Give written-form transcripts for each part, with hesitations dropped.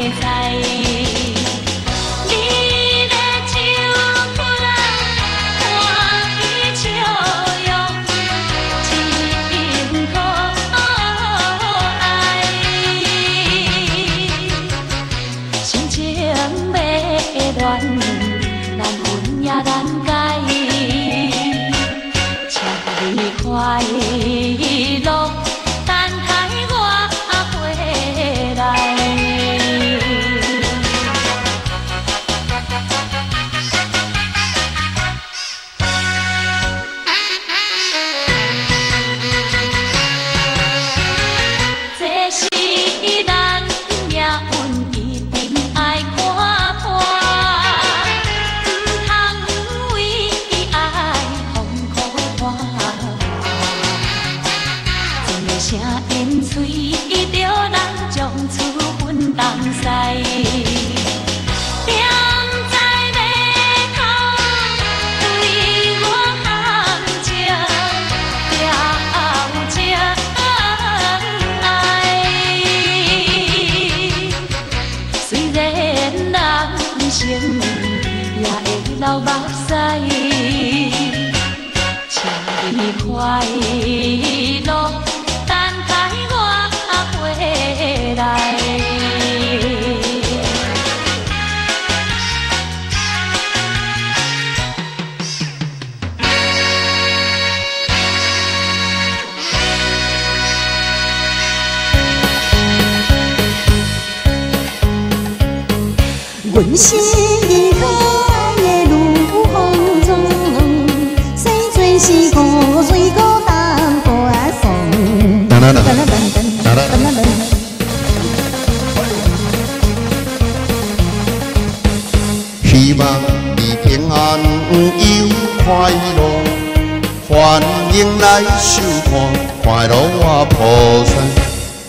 阮是可爱的女风中，生做是孤水孤单歌颂。 希望你平安又快乐，欢迎来收看快乐我菩萨。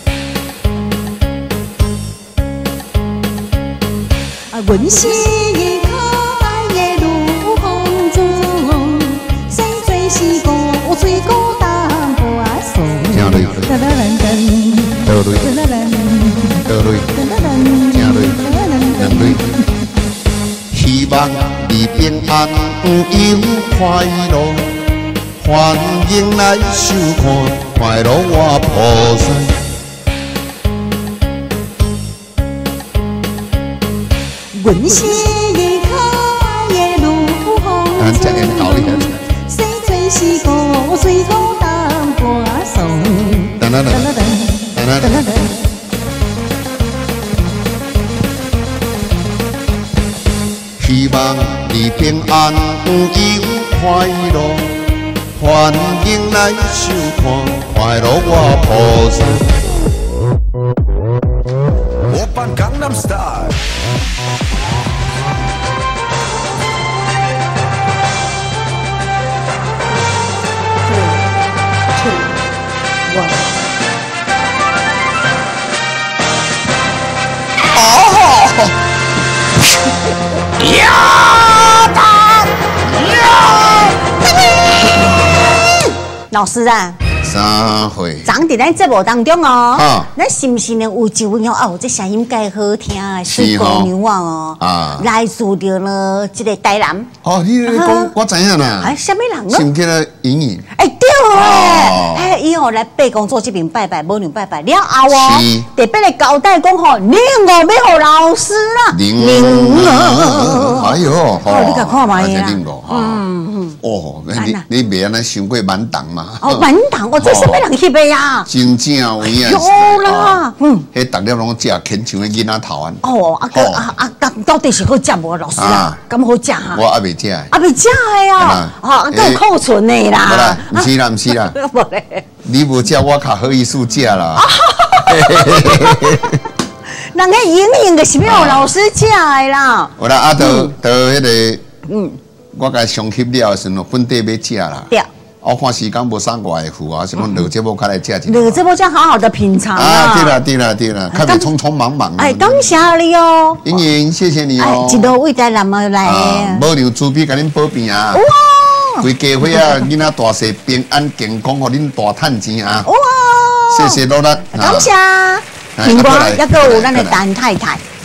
阮是可爱的女风中，生做是孤水孤单歌颂。 正累，倒累，倒累，正累，两累。希望你平安又快乐，欢迎来收看快乐我菩萨。 阮是可爱的女风中，生做是孤水孤单歌颂。 希望你平安又快乐，欢迎来收看快乐我菩萨。 오빤 강남 스타일 老师啊， 三岁， 昨伫咱节目当中哦，咱是毋是呢有一位哦，这声音介好听的水姑娘哦，来自着呢这个台南。 哦，你讲我知影啦， 哎，什么人呢？ 是毋记得莹莹？ 哎，对诶，哎，伊吼来八公做这边拜拜，母娘拜拜了后哦，特别来交代讲吼，领我要互老师啦， 领我，哎呦， 哦，你甲看卖啦， 哦，你袂安尼想过满档嘛？ 哦，满档，我这什么人翕的呀？ 真正有影。 有啦， 迄逐粒拢食啃像个囡仔头安。 哦，到底是好食无？老师啊，咁好食哈？ 我还袂食。 还袂食的呀？哦，有库存的啦。 无啦，毋是啦，毋是啦。 无咧。 你无食，我较好意思食啦。 人家莹莹就是要老师食的啦。 有啦，啊，到迄个，我甲上翕了时阵，本地要食啦。对。我看时间无啥外赴啊，是讲落节目较来食一下。 落节目这样好好的品尝啊！ 对啦，对啦，对啦，较袂匆匆忙忙。 哎，感谢你哦， 莹莹，谢谢你哦。 一路为台南而来。 母牛猪皮甲恁保庇啊！哇！规家伙啊，囡仔大细平安健康，互恁大趁钱啊！哇！谢谢努力， 感谢。另外，一个有咱的陈太太。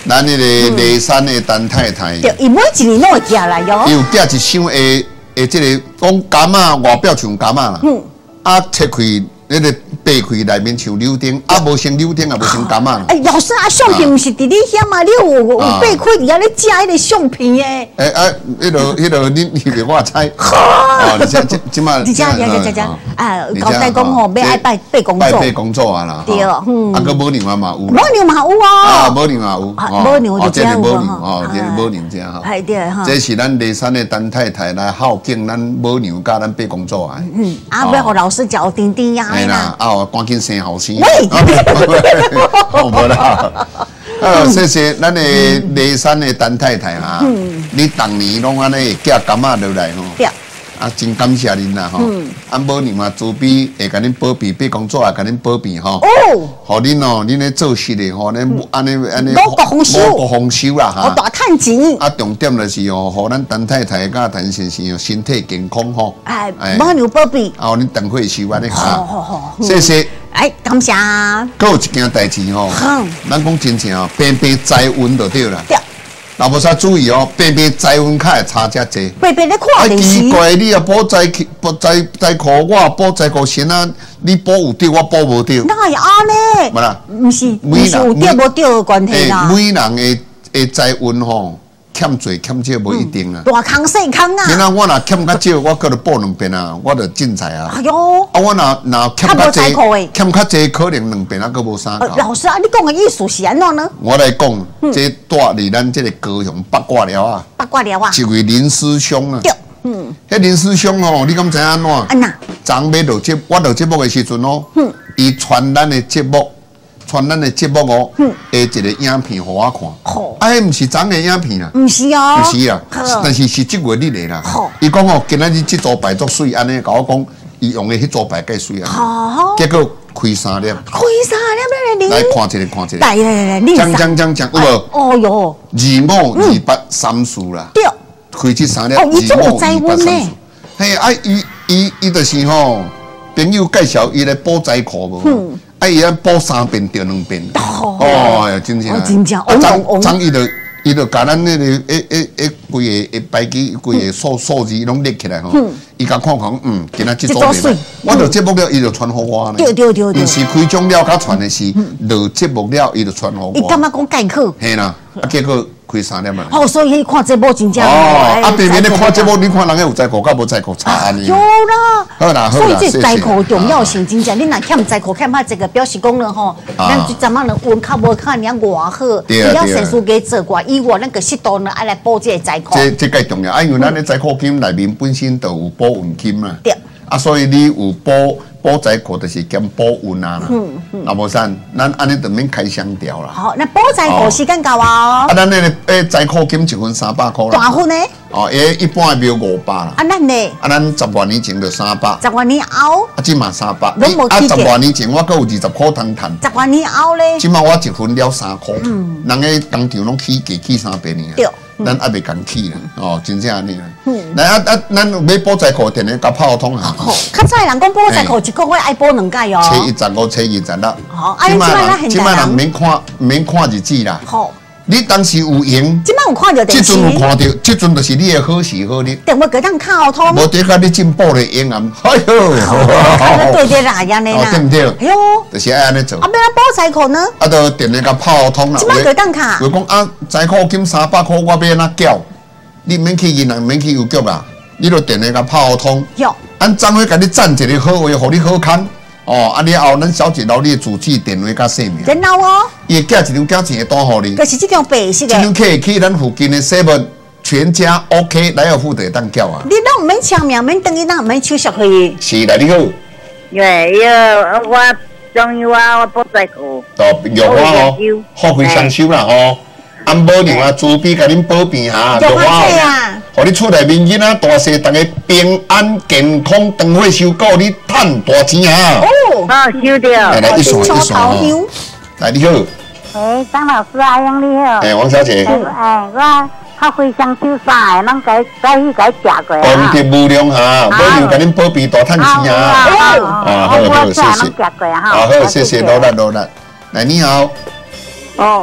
咱那个雷山的陈太太， 对，伊每一年拢会寄来哟。 伊有寄一箱的这个讲柑仔外表像柑仔啦，啊切开那个掰开内面像柳丁，啊无像柳丁，也无像柑仔啦。 哎，老师啊，相片毋是伫你遐嘛？你有掰开伫遐咧食迄个相片诶。 哎啊，迄个你袂我猜。哦，你即马。 你讲啊，交代讲吼，要爱拜公主。 拜公主啊啦。 对， 啊，个母牛嘛有。 母牛嘛有哦。 啊，母牛嘛有。 母牛就这是母牛哦， 这是母牛这哈。 哎对哈。 这是咱雷山的陈太太来孝敬咱母牛，甲咱拜公主啊。 啊，要互老师嚼丁丁呀。 哎啦，啊，赶紧生后生。 喂。 无啦。谢谢咱的雷山的陈太太啊，你当年拢安尼寄柑仔落来吼。对。啊，真感谢您啦吼！啊，母牛嘛，慈悲会甲恁保庇，八公主也甲恁保庇吼。哦。互恁哦，恁咧做事的吼，恁安尼。 五谷丰收啦哈！ 大趁钱。 啊，重点就是哦，互咱陈太太甲陈先生哦，身体健康吼。 哎，母牛保庇。 啊，恁等会收安尼哈。 好。 谢谢。 哎，感谢。 佫有一件代志吼，咱讲真正哦，平栽温就对啦。对。那无啥注意哦，偏栽温较会差遮济。偏咧看电视。 奇怪，你啊补栽裤，我补栽裤身啊，你补有对，我补无对。 哪会安尼？ 无啦， 毋是有对无对的关系啦。 每人的栽温吼，欠少无一定啊。 大坑细坑啊。 今仔我若欠较少，我搁着补2遍啊，我着进财啊。哎呦。 啊，我若欠较济，欠较济，可能2遍啊，搁无啥。 老师啊，你讲的意思是安怎呢？ 我来讲，这住伫咱这个高雄八卦寮啊。八卦寮啊。一位林师兄啊。对。迄林师兄哦，你敢知安怎？安那？昨要录我录节目的时阵哦，伊传咱的节目哦，下一个影片互我看。好。啊，迄毋是昨的影片啦。毋是哦。毋是啊，但是即月日的啦。好。伊讲哦，今仔日这组牌足水，安尼甲我讲，伊用的迄组牌介水啊。好。结果开3粒。开3粒来看一个。来，讲，有无？哦哟。2528三数啦。对。开这3粒2528三数。嘿，啊，伊就是吼，朋友介绍伊来补财库无？啊，伊啊补3遍着2遍。哦，呀，真正。张伊就甲咱那个规个牌机规个数字拢列起来吼。伊甲看，今仔这组面，我录节目了，伊就传互我呢。对。毋是开奖了，甲传的是录节目了，伊就传互我。伊感觉讲概括。嘿啦，啊结果开3粒嘛。哦，所以看节目真正。哦，啊平面咧看节目，你看人家有在库，甲无在库差安尼。有啦。好啦，所以这在库重要性真正，你若欠在库欠歹这个，表示讲了吼，咱就怎么能温较无较尔偌好，除了神书给做过以外，咱个适度呢爱来补这个在库。这介重要，啊因为咱的在库金内面本身就有保温金嘛。对。啊，所以你有补在库就是兼保温啊啦。那无啥，咱安尼就免开箱调啦。好，那补在库时间到啊。啊，咱那个在库金1份300块啦。大份呢？哦，一般会标500啦。啊，咱呢？啊，咱10多年前就300。10多年后？啊，即嘛300。啊，10多年前我搁有20块通赚。10多年后咧？即嘛我1份了3块。人个工厂拢起价起300年。对。咱还袂共起啦，哦，真正安尼啦。来咱要补财库，定咧甲泡通下。较早人讲补财库一个月爱补2届哦。初15、初26。好，即摆人免看日子啦。好。你当时有闲，即摆有看到电视。即阵有看到，即阵就是你的好时好日。电话给咱靠通。无得甲你进步的阴暗，哎呦！对啦，安尼啦。对不对？哎呦，就是爱安尼做。啊，要咱补财库呢？啊，就电话甲泡通啦。即摆给咱卡。就讲啊，财库金300块，我要安怎缴？你免去银行，免去邮局啦，你就电话甲泡通。有。按张会甲你赞一个好话，互你好看。哦，啊！了后，咱小姐留你的住址、电话甲姓名。真好哦！伊会寄一张钱单互你。就是这张白色的。这张卡会去咱附近的7全家 OK 来尔富就会当缴啊。你拢唔免签名，免等于咱唔免手续费。是啦，你好。我终于我补财库。哦，用我哦，好费双收啦哦。按保娘啊，慈悲甲恁保庇下，用我哦。互你厝内面囡仔大细，大家平安健康，长岁收购，你赚大钱啊！哦，收到。来，一双。来，你好。张老师阿英你好。王小姐。我较会双手衫的，咱该去食过啊。功德无量哈，保佑甲恁保庇大赚钱啊！好，谢谢。好，谢谢，努力。来，你好。哦。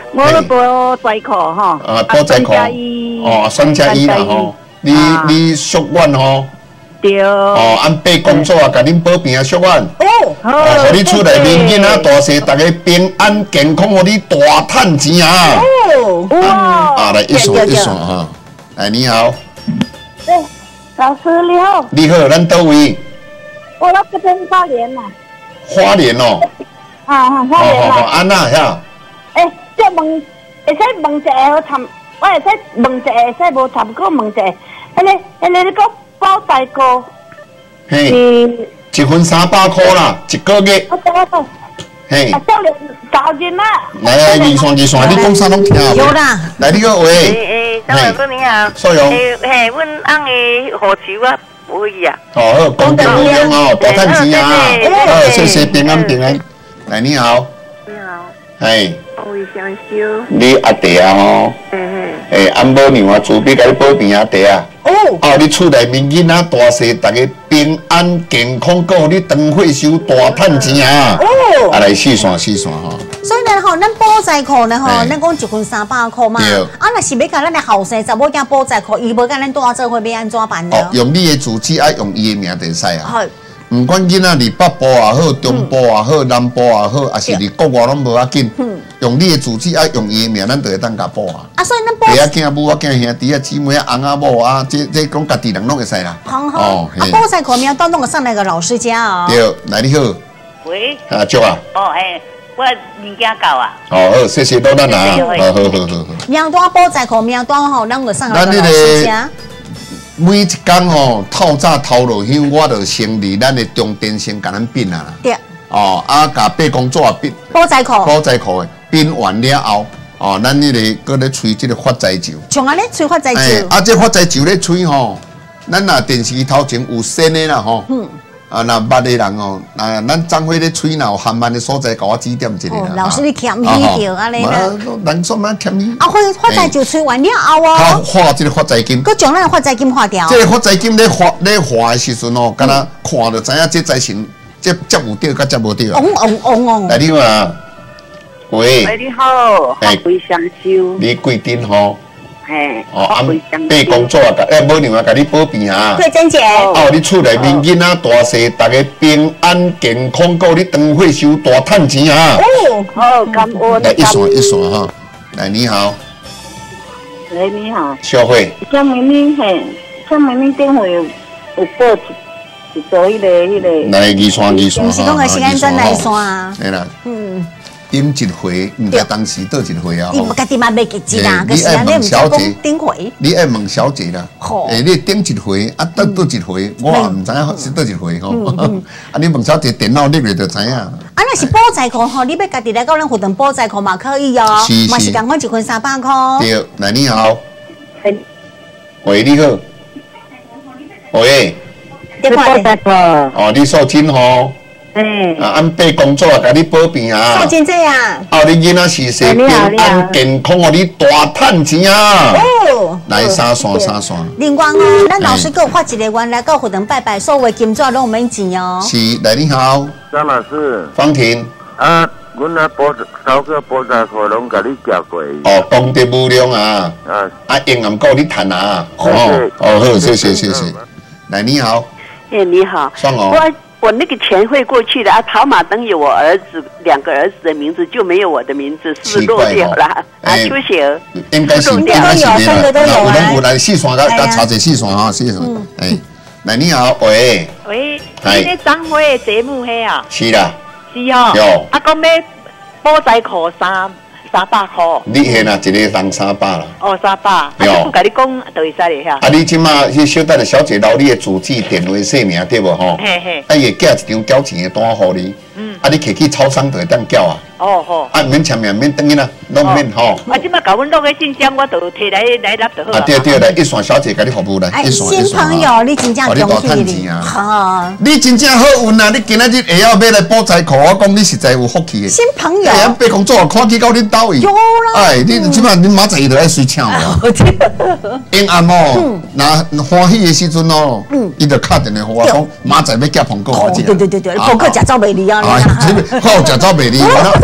我要报在课吼， 报在课，孙佳怡啦吼，你宿院吼， 对， 按备工作啊，甲恁保平啊宿院，互你厝内面囡仔大细，大家平安健康，互你大赚钱啊！哇，来一算哈，来你好， 老师你好， 你好，咱倒位？ 我那这边花莲啦， 花莲哦， 花莲啦， 安那遐？ 这问，会使问一个好参，我会使问一个，会使无参过问一个。迄个你讲包代购， 嘿，1份300块啦，一个月。 我懂。嘿。少年教人啦。 来，二算，你讲啥拢听啊？ 有啦。 来，你个喂。 张老师你好。 素荣。 阮翁的火球啊，可以啊。 好，功德无量哦，大赚钱啊！谢谢平安。来，你好。 你好。 嘿。 我会相修。 你阿弟啊吼，安母娘啊，慈悲甲你保平阿弟啊。你厝内面囡仔大细，大家平安健康，够你长岁寿大赚钱啊！来细算吼。 所以呢吼，咱保财库呢吼，咱讲1份300块嘛。若是要甲咱的后生查某囝保财库，伊无甲咱大做伙要安怎办呢？ 用你的住址，爱用伊的名就使啊。唔管囡仔伫北部也好，中部也好，南部也好，还是伫国外拢无要紧。用你的住址，爱用伊的名，咱就会当甲保啊。 所以咱保。 爸啊、囝、母啊、囝兄弟啊、姊妹啊、翁啊、某啊，这讲家己人拢会使啦。 好。保财库名单弄个上那个老师家哦。 对，来你好。 喂。 祝啊。 我物件到啊。 好，谢谢多咱啊。好。 名单保财库名单吼，咱个上那个老师家。 每一天吼，透早透落乡，我就先伫咱的中电先甲咱并啊啦。 对。 甲备工作并。 保财库的并完了后，咱迄个搁咧吹即个发财酒。 像安尼吹发财酒。 这发财酒咧吹吼，咱若电视头前有声的啦吼。若捌的人哦，咱张辉咧吹，若有含慢的所在，甲我指点一下啦。 老师你欠伊着安尼啦。 人说嘛欠伊。 发财酒吹完了后哦。 花这个发财金。 佮将咱的发财金花掉。 这个发财金咧花的时阵哦，敢若看着知影这财神，这有对，甲这无对啊。来你好。喂。 你好，贵相修。 你贵丁吼。 安备工作啊，母娘啊，甲你保平啊。 对，珍姐。 你厝内面囡仔大细，大家平安健康，够你长岁寿大赚钱啊！ 感恩。 来一算哈，来你好。 喂，你好。 小慧。 像明明电话有报一组迄个。 来二算。 不是讲个时间转来算啊。 对啦。顶一回，唔知当时倒一回啊！ 你家己嘛袂记记啦， 你爱问小姐， 顶回。 你爱问小姐啦。你顶一回，倒一回，我也唔知影是倒一回吼。你问小姐电脑入去就知影。 若是保财库吼，你要家己来到咱活动保财库嘛可以哦，嘛是共款1份300块。 对，来你好。喂，你好。喂。 保财库。 你受惊吼。按备工作啊，甲你保平啊。 受真这样。 你囡仔是说平安健康，互你大赚钱啊。来3算。 另外咱老师给我发一个愿来到活动拜拜，所有的金纸拢免钱哦。 是，来你好。 张老师。 方婷。 阮来头个保财库拢甲你寄过。 功德无量啊。永远够你赚啊。好，谢谢。来你好。 你好。 算哦。 我那个钱汇过去的跑马灯有我儿子2个儿子的名字，就没有我的名字，是不是漏掉了？出血。 应该是没啦。有来细算，甲查者细算哈，细算。来你好，喂。 你咧张辉的节目嘿啊？ 是啦。 是哦。有。讲要保财库300块。 你现啊，一个人300啦。 300。有。我甲你讲，就会使咧遐。 你即马去小等的小姐留你的住址、电话、姓名对无吼？伊会寄一张缴钱的单互你。你摕去超商就会当缴啊。唔免签名，免等于啦，拢免吼。 即马甲阮弄个信箱，我就摕来拿就好。 对，来一算小姐甲你服务来，一算。 新朋友，你真正恭喜你。 你真正好运啊！你今仔日下午要来保财库，我讲你实在有福气的。 新朋友。 备工作看去到恁兜伊。有啦。你即马你明仔伊就爱随请我。因暗哦，那欢喜的时阵哦，伊就敲电话互我讲，明仔要寄苹果我食。 对，苹果食走袂离啊。 好食走袂离。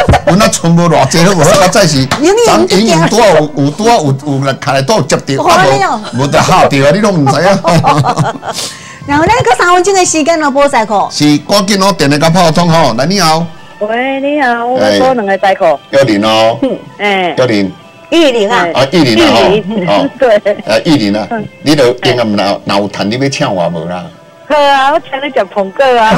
阮那存无偌济，好无好，啊再是咱营养多有来开来都接着，啊无得下掉啊，你拢唔知啊。 然后咱个3分钟的时间咯，保赛课。 是，赶紧哦，电话甲炮通吼，来你好。 喂，你好，我做2个代课。 姚玲哦，姚玲。 玉玲啊， 玉玲啊， 哦，对， 玉玲啊，你都今暗哪有趁你要请我无啦？ 好啊，我请你食苹果啊。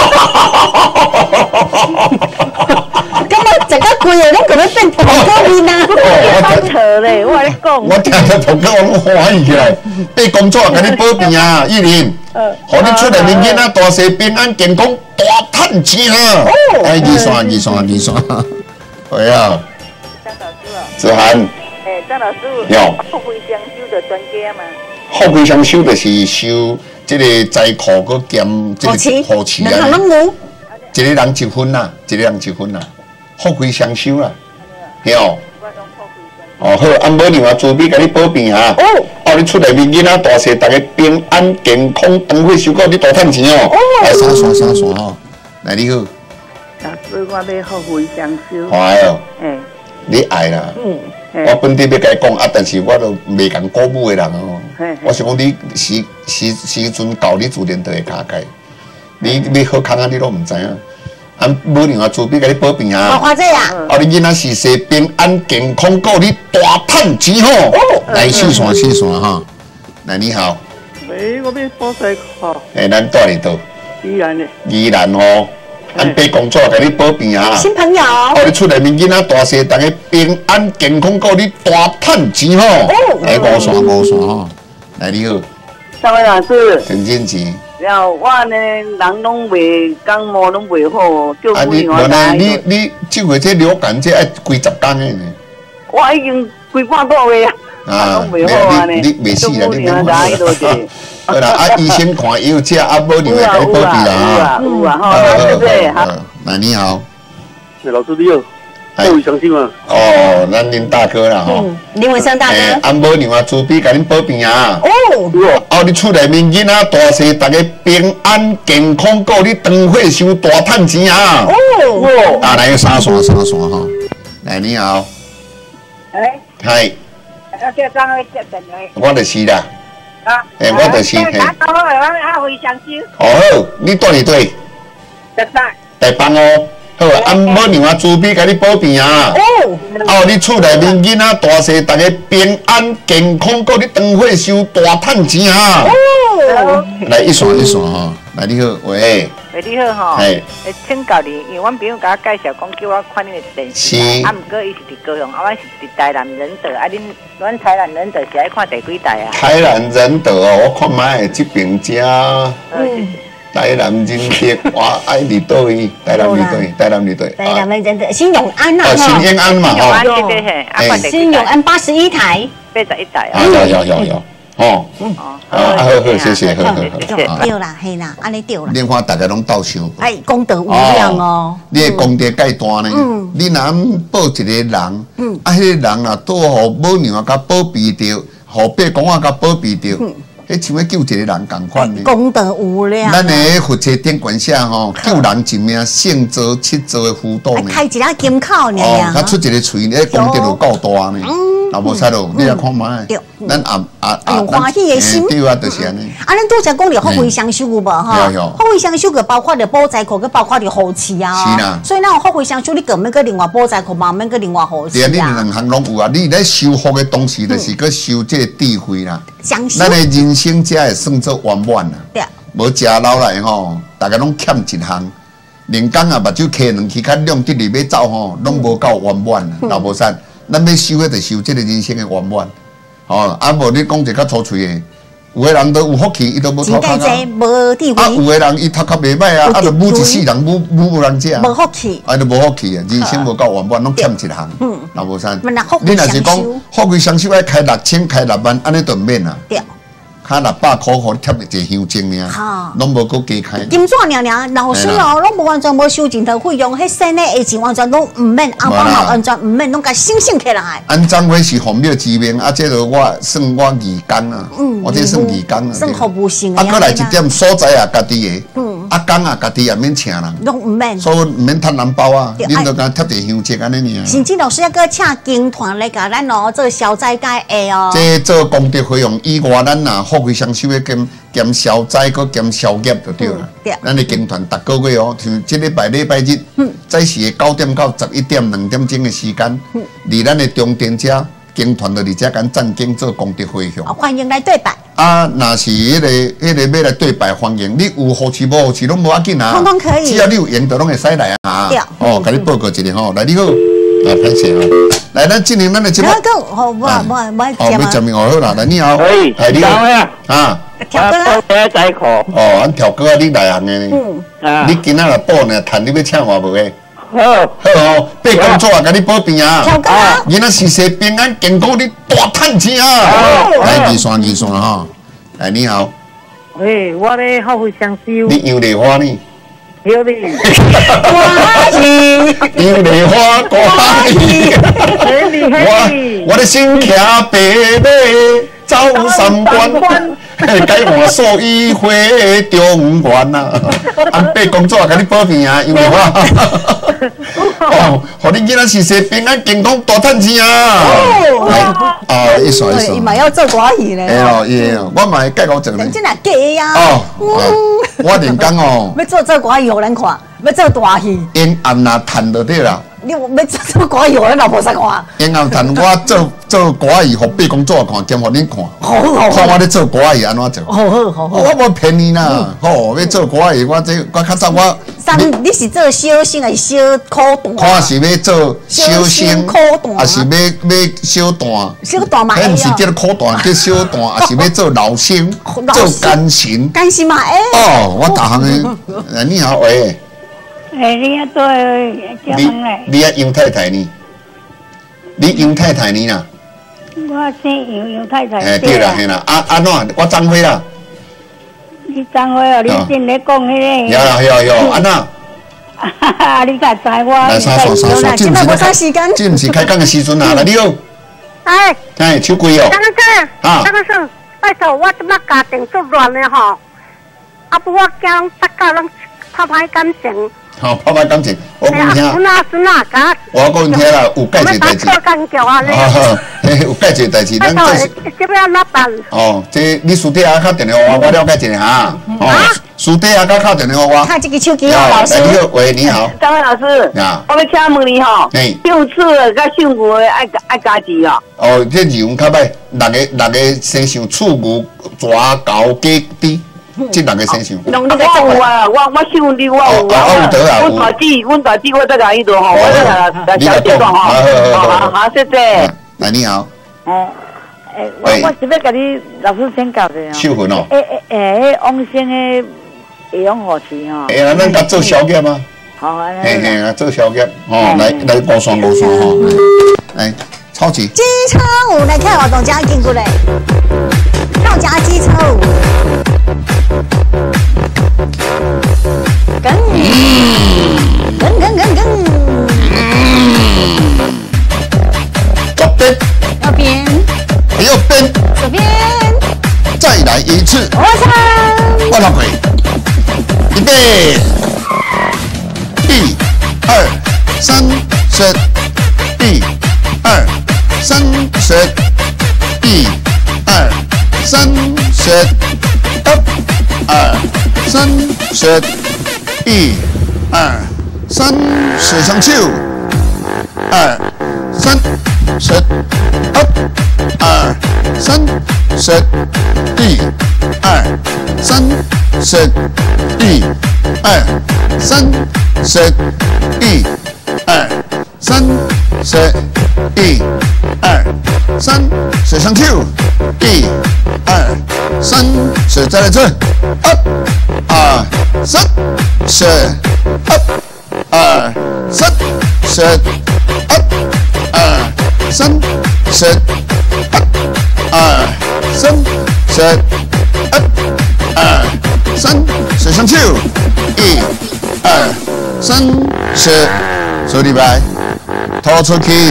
咁啊，食到贵啊，你可能变苹果面啊？ 我错咧，我跟你讲。 我听到苹果我拢欢喜起来，被工作甲你保庇啊，玉玲，互你出来面囡仔大细平安健康大赚钱啊！哎，二线，喂啊。子涵， 张老师， 有福慧双修的专家嘛？ 福慧双修就是修这个灾库搁兼这个护持啊， 两项拢有， 一个人1分啦，福慧双修啦，嘿哦。哦好，啊无另外注意甲你保庇哈。哦，你出来面囡仔大细，大家平安健康，长岁寿高，你大赚钱哦。来三线吼，来你好。 老师，我要福慧双修。 哎哦。你爱啦，我本地要甲你讲啊，但是我都袂共鼓舞的人哦。我想讲你时阵到你自然就会卡开，你要好康啊，你都唔知影。啊，无另外注意甲你保庇啊。 花姐啊， 你囡仔是生平安健康，够你大赚钱吼。来四线哈，来你好。 喂，我要保赛课。 咱住伫倒？宜兰哦。按爸工作给你保庇啊！ 新朋友， 你出来面囡仔大细，大家平安健康，够你大赚钱吼！来5线吼，来你好， 三位老师， 陈建奇。 然后我呢，人拢袂感冒，拢袂好，就不另外你这回这流感这爱几10天的呢？ 我已经几半个月啊，拢袂好啊呢， 你袂死啦，你袂好啦。 好啦，医生看药吃，无另外给你保庇啦。 有啊，好，对不对？好， 那你好， 老师你好，各位相信吗？ 哦，咱林大哥啦吼， 林文生大哥， 无另外注意给恁保庇啊。你出来面囡仔大细，大家平安健康，够你长岁寿大赚钱啊。来3线吼，来你好，嗨，我就是啦。我就是嘿。好，你住伫对？台北哦。好，无另外注意甲你保庇啊。你厝内面囡仔大细，大家平安健康，够你长岁寿大赚钱啊。来一线吼，来你好，喂。 你好吼，请教你，因为阮朋友甲我介绍讲，叫我看恁的电视，毋过伊是伫高雄，我是伫台南仁德，阮台南仁德是爱看第几台啊？ 台南仁德哦，我看卖这边遮。台南仁德，我爱伫倒位？台南仁德， 新永安呐， 新永安嘛， 新永安81台 ，81台啊， 有。好，谢谢， 对啦，嘿啦，安尼对啦。 莲花大家拢斗相。 功德无量哦。 你的功德介大呢？你若保一个人，迄个人啊，拄好母娘甲保庇着，后爸公啊甲保庇着，迄像要救一个人共款呢。 功德无量。 咱的佛册顶管下吼，救人一命，胜造7造的福岛呢。 开一个金口呢。 他出一个喙，你功德就够大呢。老无使咯，你来看卖，咱用欢喜的心， 对啊，就是安尼。 咱拄则讲着福慧双修有无哈？福慧双修个包括着保财库，佮包括着护持啊。 是啦。 所以咱有福慧双修，你根本佮另外保财库，嘛免佮另外护持啊。 对啊，你两项拢有啊。你咧修福的同时，就是佮修这智慧啦。 相信。 咱的人生才会算做圆满啦。 对。 无食老来吼，大家拢欠一项。连讲啊，目睭开2支较亮，直入要走吼，拢无够圆满啦，老无善。咱要修的，就修这个人生的圆满，无你讲一个较粗嘴的，有的人都有福气，伊都无头壳啊。 无智慧。 有的人伊头壳袂歹啊，就母一世人母无人食。 无福气。 就无福气啊，人生无够圆满，拢欠一项。老无善。你若是讲福贵双修爱开6000、开6万，安尼就唔免啦。对。开600块，互你贴一个香精尔，拢无搁加开。金纸尔， 老师哦，拢无完全无收钱头费用，迄生的下钱完全拢唔免，红包嘛完全唔免，拢甲省起来。 安张辉是红庙之名，这个我算我义工啊，我这算义工啊。 算服务性啊，过来一点所在啊，家己的。 阿公啊，家己也免请人， 拢唔免， 所以唔免趁人包啊，恁就敢贴地香烛安尼尔。 甚至老师还搁请经团来甲咱哦做消灾解厄哦。 这做功德费用以外，咱呐福慧双修的兼消灾，搁兼消业就对啦。咱的经团逐个月哦，像这礼拜日，早时的9点到11点2点钟的时间，离咱的中殿遮经团就伫遮敢赞经做功德费用。 欢迎来对拜。 啊，若是迄个要来对拜欢迎，你有好事无好事拢无要紧啊， 通通可以。 只要你有缘，就拢会使来啊。哦，甲你报告一下吼，来你好，歹势哦，来咱进行咱的节目。要证明我好啦，来你好， 喂， 你好啊， 跳歌啊， 仔裤， 哦，俺跳歌啊，你内行的呢，你今仔来报呢，趁你要请我无诶？ 好， 好哦，被工作啊，甲你保平啊， 跳歌啊， 囡仔事事平安健康，你大赚钱啊！来二线哈，来你好， 喂，我咧后会相修， 你杨丽花呢？ 有你， 欢喜， 杨丽花歌喜，我的心骑白马走三关。解换所以回中原呐，安八工作甲你保平啊，因为我哦，互你囡仔事事平安健康大赚钱啊！啊，一刷， 伊嘛要做歌戏咧。 哎哦，我嘛会介绍一个。 真啊假呀？ 哦，我连讲哦， 要做歌戏互咱看，要做大戏。 因暗那趁就对啦。 你要做歌戏互咱老婆使看。 因暗趁我做歌戏，互八工作看，兼互恁看。好，看我咧做歌戏安怎做。好，我无骗你啦。好，要做歌戏，我较早我。 你是做小生还是小苦段？ 看是要做小生，还是要小段？ 小段嘛， 迄毋是叫苦段，叫小段，还是要做老生，做干神？ 干神嘛， 哦，我逐项的，你好，喂。 你要做结婚嘞？ 你要杨太太呢？你杨太太呢啦？ 我姓杨太太。 对啦，嘿啦，安怎？我张辉啦。 你张辉哦，你正咧讲迄个？ 有，安怎？ 你甲知我？ 来，啥，这毋是开讲的时阵啊！来，你好。哎，手机哦。 张生，拜托，我即摆家庭足乱的吼，啊不，我惊大家拢拍歹感情。 好，拍歹感情，我讲听。 孙啊，甲我讲听啦，有介济代志。有介济代志， 咱这是。这要安怎办？ 哦，这你私底下敲电话我了解一下哈。哦，私底下敲电话我。 看这个手机哦，老师。 你好，喂，你好。 张伟老师，我要请问你吼，唱词甲唱歌爱加字哦。 哦，这字文较歹，六个先唱厝牛蛇狗鸡猪。这六个先唱。 我有啊，我唱你我有啊。阮大姊，我再甲伊度吼，我再来小姐讲吼。好，谢谢。 来，你好。 我是要甲你老师请教的哦。 秀魂哦。 王生的会用何词吼？ 咱甲做小业吗？ 好啊。 嘿，做小业哦，来五双吼，来超级。 机车舞来看活动家进过来，跳夹机车舞。跟，左边， 右边， 左边， 再来一次。我老鬼，预备，1、2、3、4，1、2、3、4，1、2、3、4，up，2、3、4。1、2、3，水上手，2、3、4 ，up，2、3、4，1、2、3、4，1、2、3、4，1、2、3、4，1、2、3，水上手，1、2、3、4，再来一次 ，up，2、3、4 up，2、3、4 up，2、3、4 up，2、3、4 up，2、3，水上手，1、2、3、4，手礼拜，拖出去，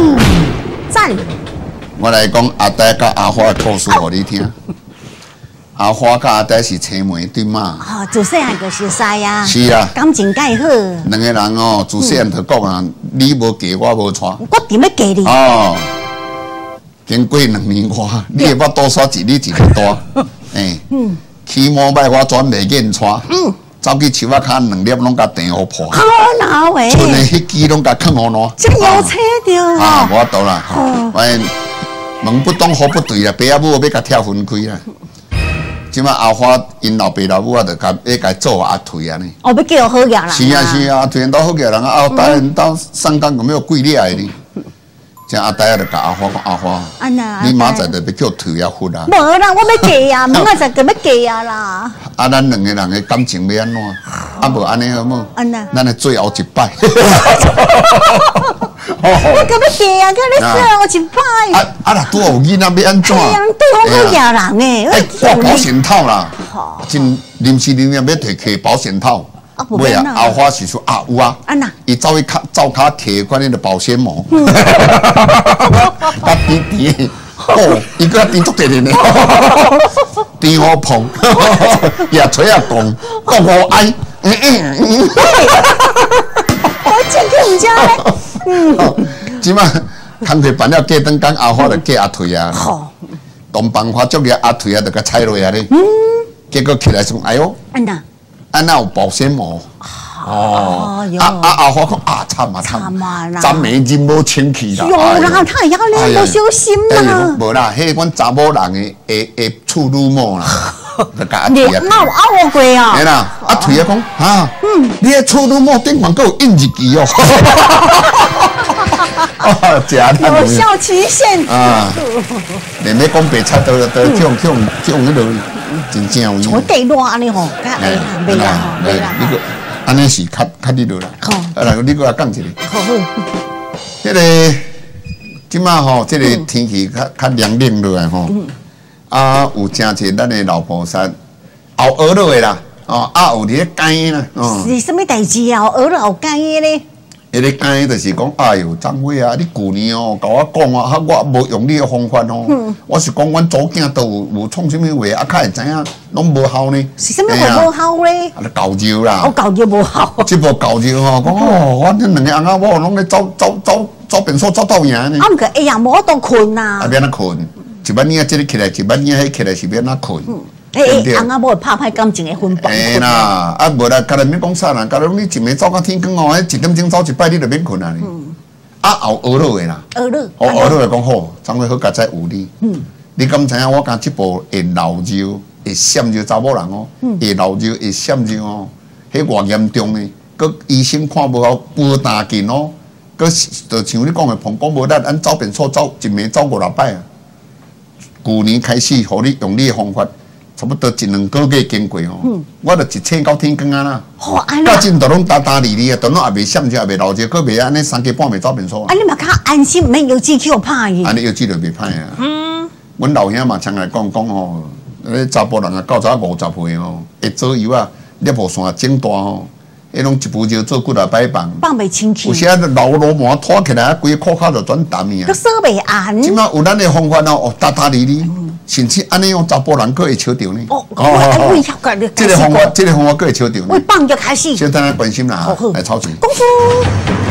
赞。 我来讲阿呆甲阿花的故事，给你听。 阿花甲阿呆是青梅对嘛？ 哦，自细汉就熟识啊。 是啊， 感情介好。 两个人哦，自细汉就讲啊，你无嫁我无娶。 我点要嫁你？ 哦，经过2年外，你的腹肚煞一日一个大，起毛摆我转袂见娶。走去树仔骹2粒拢甲电互破。 好哪喂？ 剩的迄支拢甲啃互烂。 真有车着啊，无度啦。喂，门不当户不对啦，爸仔母要甲拆分开啦。即摆后花因老爸老母啊，就甲做阿腿安尼。 哦，要叫好嘢啦。 是啊是啊，突然都好个人啊，后代人到上岗有没有贵厉害哩？像阿呆啊，就甲阿花讲阿花，你明仔就要叫腿啊呼啦。 无啦，我要嫁啊，明仔就要嫁啊啦。 啊，咱两个人的感情要安怎？啊，无安尼好冇？ 安那？ 咱的最后一摆。 我干要嫁啊？跟你说，我一摆。 啊啦，拄有囡仔要安怎？ 哎呀，对我好嫁人诶。 挂保险套啦，真临时要摕摕保险套。尾啊，后花是说啊有啊，伊走去灶骹摕款迄个保鲜膜，啊甜甜，哦，伊个甜足甜呢，甜好碰，也吹啊讲好爱， 我真去唔知咧， 即马工课办了过灯讲后花就嫁阿腿啊，东方花足个阿腿啊，就甲踩落啊咧，结果起来说哎哟。啊，那有保鲜膜哦，阿花讲啊，惨啊，咱每日无清气啦。 有啦，他也要你无小心啦。 无啦，迄阮查某人的处女膜啦，就甲阿腿啊。你拗我过啊？ 嘿啦，阿腿啊讲啊，你的处女膜顶管还有印日期哦。 有效期限啊！连要讲白菜都用迄落。真正有。 我地热安尼吼，较会哈，袂啦吼，袂啦。 你个安尼是较你落啦。好，来，你个来讲一个。 好。 迄个即马吼，即个天气较凉冷落来吼。啊，有真侪咱的老菩萨熬熬落的啦，哦，啊有伫咧干啦，哦。 是什么代志啊？熬落后干的咧？ 迄个干就是讲，哎哟，张伟啊，你旧年哦，甲我讲啊，我无用你的方法哦。我是讲，阮祖囝都有创什么话，啊，较会知影，拢无效呢。 是什么话无效咧？ 啊，教招啦。 我教招无效。 即部教招吼，讲哦，我恁两个翁仔某拢咧走便所走到赢呢。 啊，毋过哎呀，无当困呐。 啊，免哪困？一摆年即个起来，一摆年迄起来是免哪困？ 翁仔某拍歹感情的分房。 嘿啦，啊无啦，家己免讲啥啦，家己讲你一暝走到天光哦，迄1点钟走一摆，你就免困啊哩。啊后学落的啦，学落的讲好，张伟好家在有你。你敢知影我讲即部会老肉会闪肉查某人哦，会老肉会闪肉哦，迄偌严重呢？佮医生看无好，无大劲哦，佮就像你讲的，膀胱无力，咱走便所走一暝走5、6摆啊。旧年开始，互你用你的方法。差不多1、2个月经过哦，我就一醒到天光啊啦，到真都拢打理啊，都拢也袂闪着，也袂老着，佫袂安尼3更半暝走便所。 啊，你嘛较安心，免药剂去互歹去。 安尼药剂就袂歹啊。阮老兄嘛常来讲吼，迄查甫人啊，90、50岁哦，会做油啊，粒无线整大吼，迄拢一步就做几啊摆放。 放袂清气。 有时啊，老罗毛拖起来，规个裤骹就转淡去啊。 都锁袂安。 即马有咱的方法哦，打理。甚至安尼用查甫人佫会笑着呢。这个方法佫会笑着呢。 为放就开始。 先等下关心啦，来操钱。 功夫。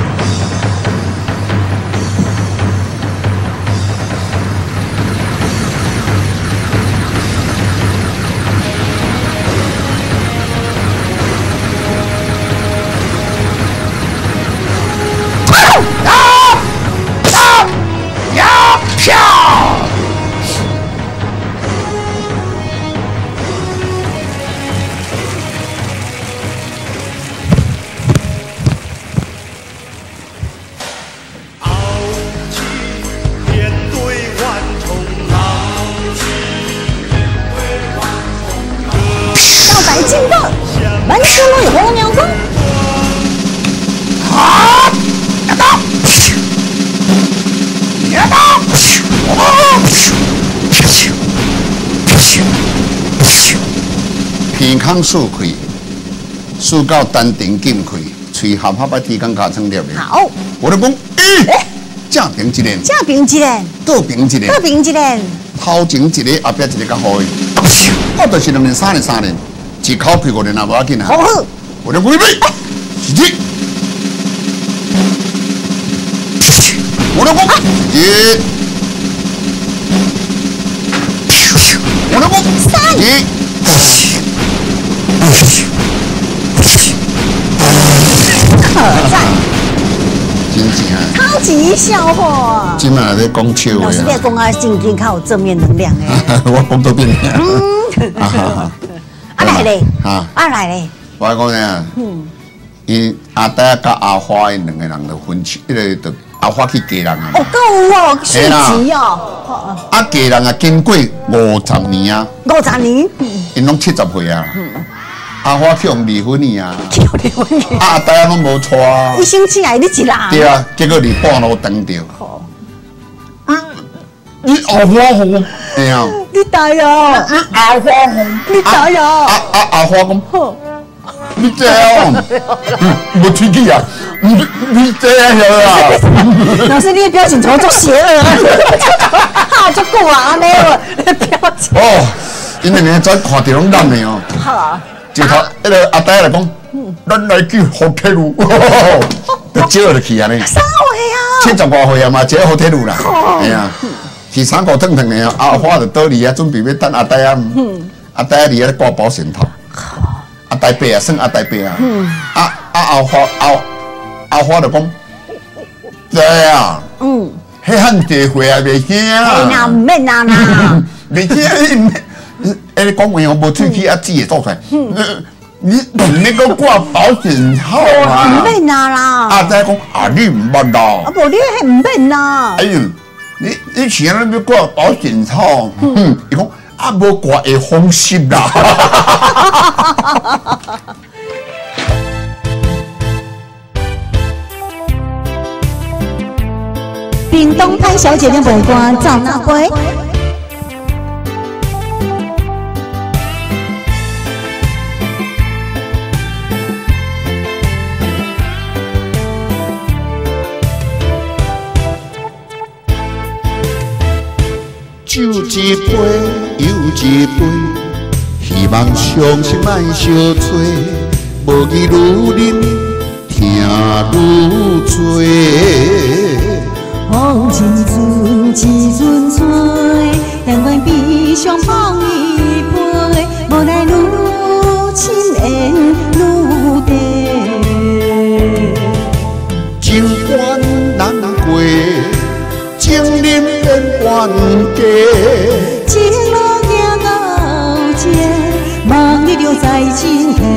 鼻孔竖开，竖到丹田紧开，喙合把天空卡成粒的。 好， 我就讲，正平一个， 正平一个， 倒平一个， 倒平一个。 头前一个，后壁一个较好伊。我就是2年、3年、3年，一口气5年也无要紧啊。 好， 我就规备，是这。我老公，一，我老公，一， 可赞， 真正啊！ 超级笑话。 今晚在讲笑老师在讲啊，正经较有正面能量诶。 我讲到边啊？ 啊来咧， 啊来咧。 我讲呢，伊阿呆甲阿花因2个人就分手，迄个就阿花去嫁人啊。 哦，够哦，续集哦。 啊，嫁人啊，经过50年啊。 50年。 因拢70岁啊。阿花去用离婚去啊。 去离婚去。 啊，大家拢无娶啊。 伊生气啊，你一人。 对啊，结果伫半路等着。你阿花红，哎呀！ 你大呀！ 阿花红， 你大呀！ 阿花讲，你这样，无出去啊！你这样啊！ 老师，你的表情怎么这么邪恶啊？哈，就够啊，安尼个表情。 哦，因为呢，咱看到拢烂的哦。 好。 就他那个阿呆来讲，咱来去好铁路，就招落去安尼。 啥话啊 ？70多岁啊嘛，招好铁路啦。哎呀，是3个腾腾的啊，阿花就倒里啊，准备要等阿呆啊。阿呆里啊挂保险套。阿呆伯啊，算阿呆伯啊。阿花就讲，对啊。迄汉地会啊，袂惊啊。 哎呀，唔免啦啦。 袂惊。你讲话我无出去啊，字会做出来。你那个挂保险套啊？ 唔免啦。 阿仔讲啊，你唔捌啦。 啊，无你係唔免啦。 哎呦，你前那要挂保险套，伊讲啊，无挂会风湿啦。 屏东潘小姐的尾瓜走哪杯？ 酒一杯又一杯，希望伤心莫相催，无伊愈啉听愈多。 风一阵一阵吹，但愿悲伤放一杯，无奈愈深缘愈低。 情关难过。情人变冤家， 情路行到这，望你就在真下。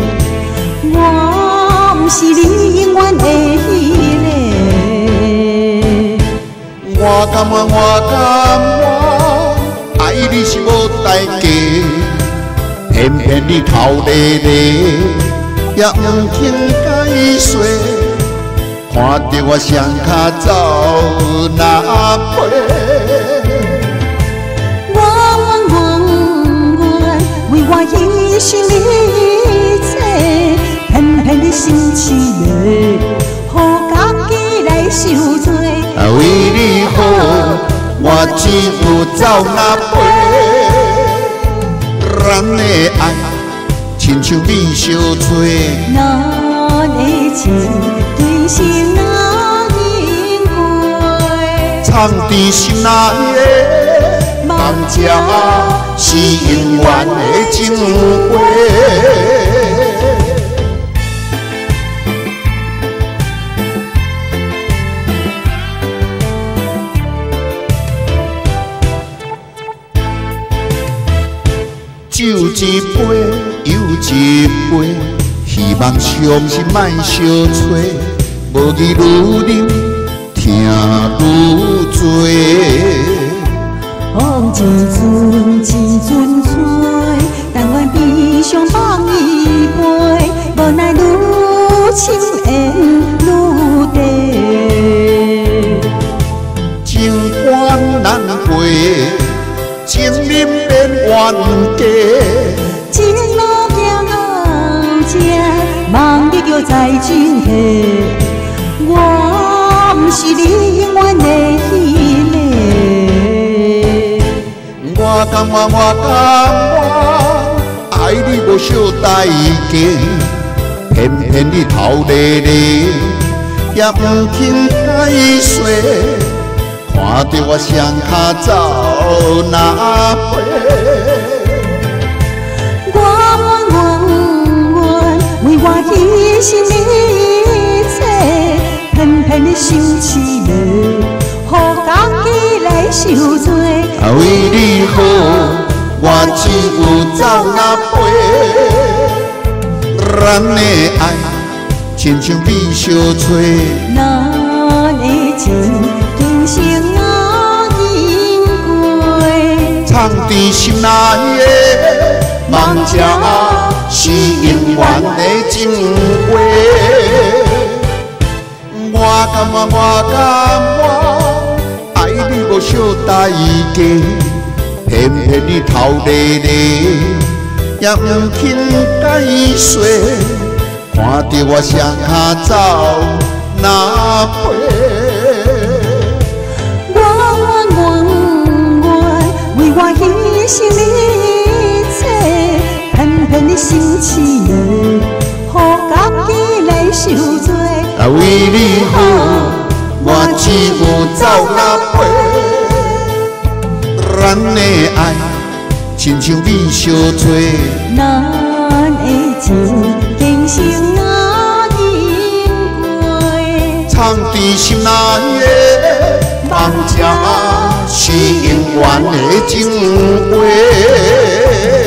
我不是你永远的迄个。 我爱你是无代价，偏偏你头咧咧，也唔肯解说。看到我双脚走哪陪？ 我为我牺牲一切，偏偏你生气嘞，予家己来受罪。 为你好，我只有走哪陪？咱的爱亲像米烧炊， 咱的情。是那珍贵， 藏在心内的梦只是永远的情话。酒一杯又一杯，希望伤心莫相催。无伊愈啉，听愈多。 风一阵一阵吹，但愿悲伤放一杯，无奈愈深缘愈低。 情关难过，情人变冤家。 情路行到这，望你就在真下。我不是你永远的迄个。 我甘爱你无小代价，偏偏你头咧咧，也不肯解说，看着我双脚走哪飞。为我牺牲一切，偏偏你生气了，予家己来受罪。为你好，我只有走哪飞？咱的爱亲像美小吹，咱的情经成啊银龟，藏在心内的梦只。是永远的情话，我爱你无小代价，偏偏你头咧咧，也不肯解说，看着我双脚走哪飞？为我牺牲一切。偏偏你生气了，予家己来受罪。为你好，我只有走哪飞？咱的爱亲像美小吹，咱的情经成啊银龟，藏在心内的梦只是永远的情话。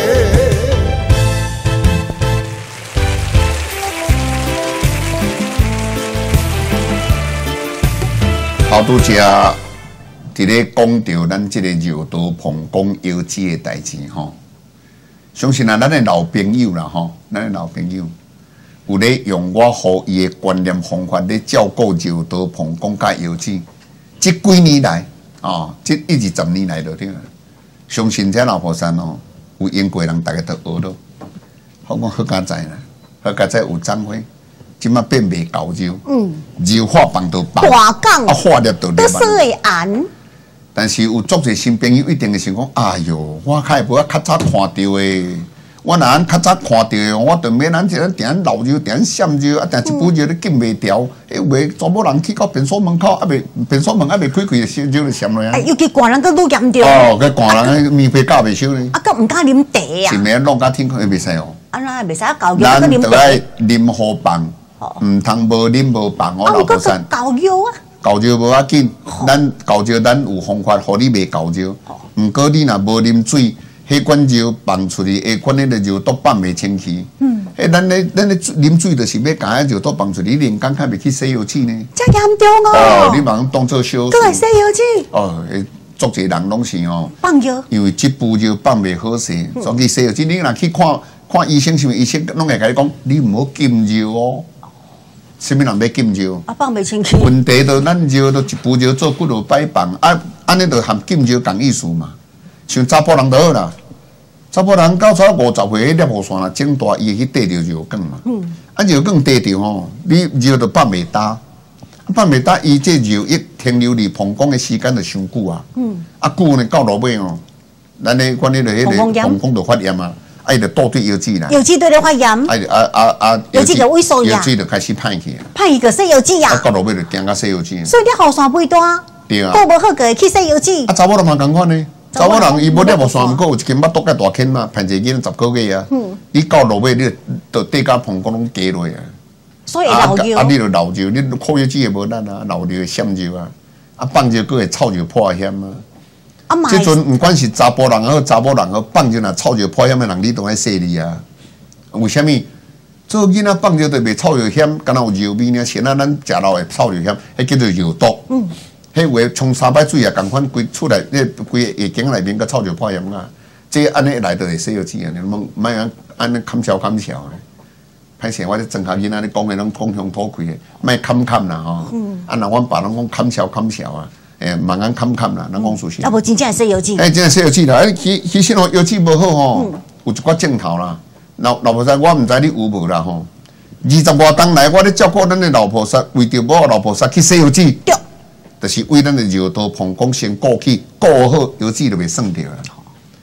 好拄只伫咧讲到咱即个柔道碰讲腰子的代志吼，相信啊，咱的老朋友啦吼，咱的老朋友有咧用我互伊的观念方法咧照顾柔道碰讲甲腰子，即几年来即10年来就对啦。相信这老婆山哦，有英国人大家都学咯，好讲好佳哉啦，好佳哉有张辉。即马变袂够柔，柔化放到放，化了到都会按。 但是有足侪新朋友一定会想讲，哎哟，我较无较早看到的，我若较早看到的，我就免咱这定老柔定闪柔，啊，定一步柔都紧袂调，为全部人去到便所门口，啊未便所门还未开开，就柔就闪落啊。 尤其寒人佫愈严重。 哦，佮寒人面皮教袂收呢。 啊，佫毋敢啉茶啊。 是免弄甲天空袂使哦。 啊，那袂使教育咱就爱啉好棒。唔通无啉无放我老婆山。 教育啊！ 教育无要紧，咱教育咱有方法，互你袂教育。毋过你若无啉水，迄管肉放出去，下管迄个肉都放袂清气。咱咧啉水，就是要甲迄肉都放出去，你连刚开袂去洗油漆呢？ 真严重哦！ 你忙当做小事。 都来洗油漆。 足侪人拢是放药， 因为即步肉放袂好势，所以洗油漆你若去看医生，是毋？医生拢会甲你讲，你毋好禁肉哦。什么人要禁肉？ 放袂清气。 问题就咱肉都一步肉做骨头摆放，安尼就含禁肉同意思嘛。像查甫人就好啦，查甫人到差50岁，迄粒雨伞啦，整大伊会去缀着肉梗嘛。肉梗缀着吼，你肉就放袂大，放袂大，伊这肉一停留伫膀胱的时间就伤久啊。久呢到落尾哦，咱咧管迄个迄个膀胱就发炎啊。伊就倒对腰子啦， 腰子对咧发炎，腰子就萎缩呀， 腰子就开始歹去， 歹去个洗腰子啊， 到落尾就惊到洗腰子。 所以你雨伞背大， 对啊， 顾无好个会去洗腰子。 查某人嘛共款呢，查某人伊无粒雨伞，毋过有一根巴肚介大坑嘛，骗一个囡10个月啊，你到落尾你就对甲膀胱拢加落啊。 所以老肉， 你就老肉，你靠腰子也无力啊，老肉会闪肉啊，放肉佫会臭肉破险啊。即阵毋管是查甫人好，查某人好，放尿若臭尿破险的人，你都爱洗你啊！为虾米？做囡仔放尿就袂臭尿险，敢若有肉味呢？现在咱食老的臭尿险，迄叫做肉毒。迄话冲3摆水也共款，规出来，规下颈内面个臭尿破险啊！这安尼来就会洗腰子啊！你莫安尼砍笑的。歹势，我咧庄下囡仔咧讲的拢讲乡土气的，莫砍啦吼！若阮爸拢讲砍笑啊！慢慢砍啦，咱讲事实。 啊，无真正洗腰子。 真正洗腰子啦，其实腰子无好吼，有一寡镜头啦。老婆萨，我毋知你有无啦吼。20多冬来，我咧照顾咱的老婆萨，为着某老婆萨去洗腰子，就是为咱的柔道膀胱先顾起，顾好腰子就袂算着啦。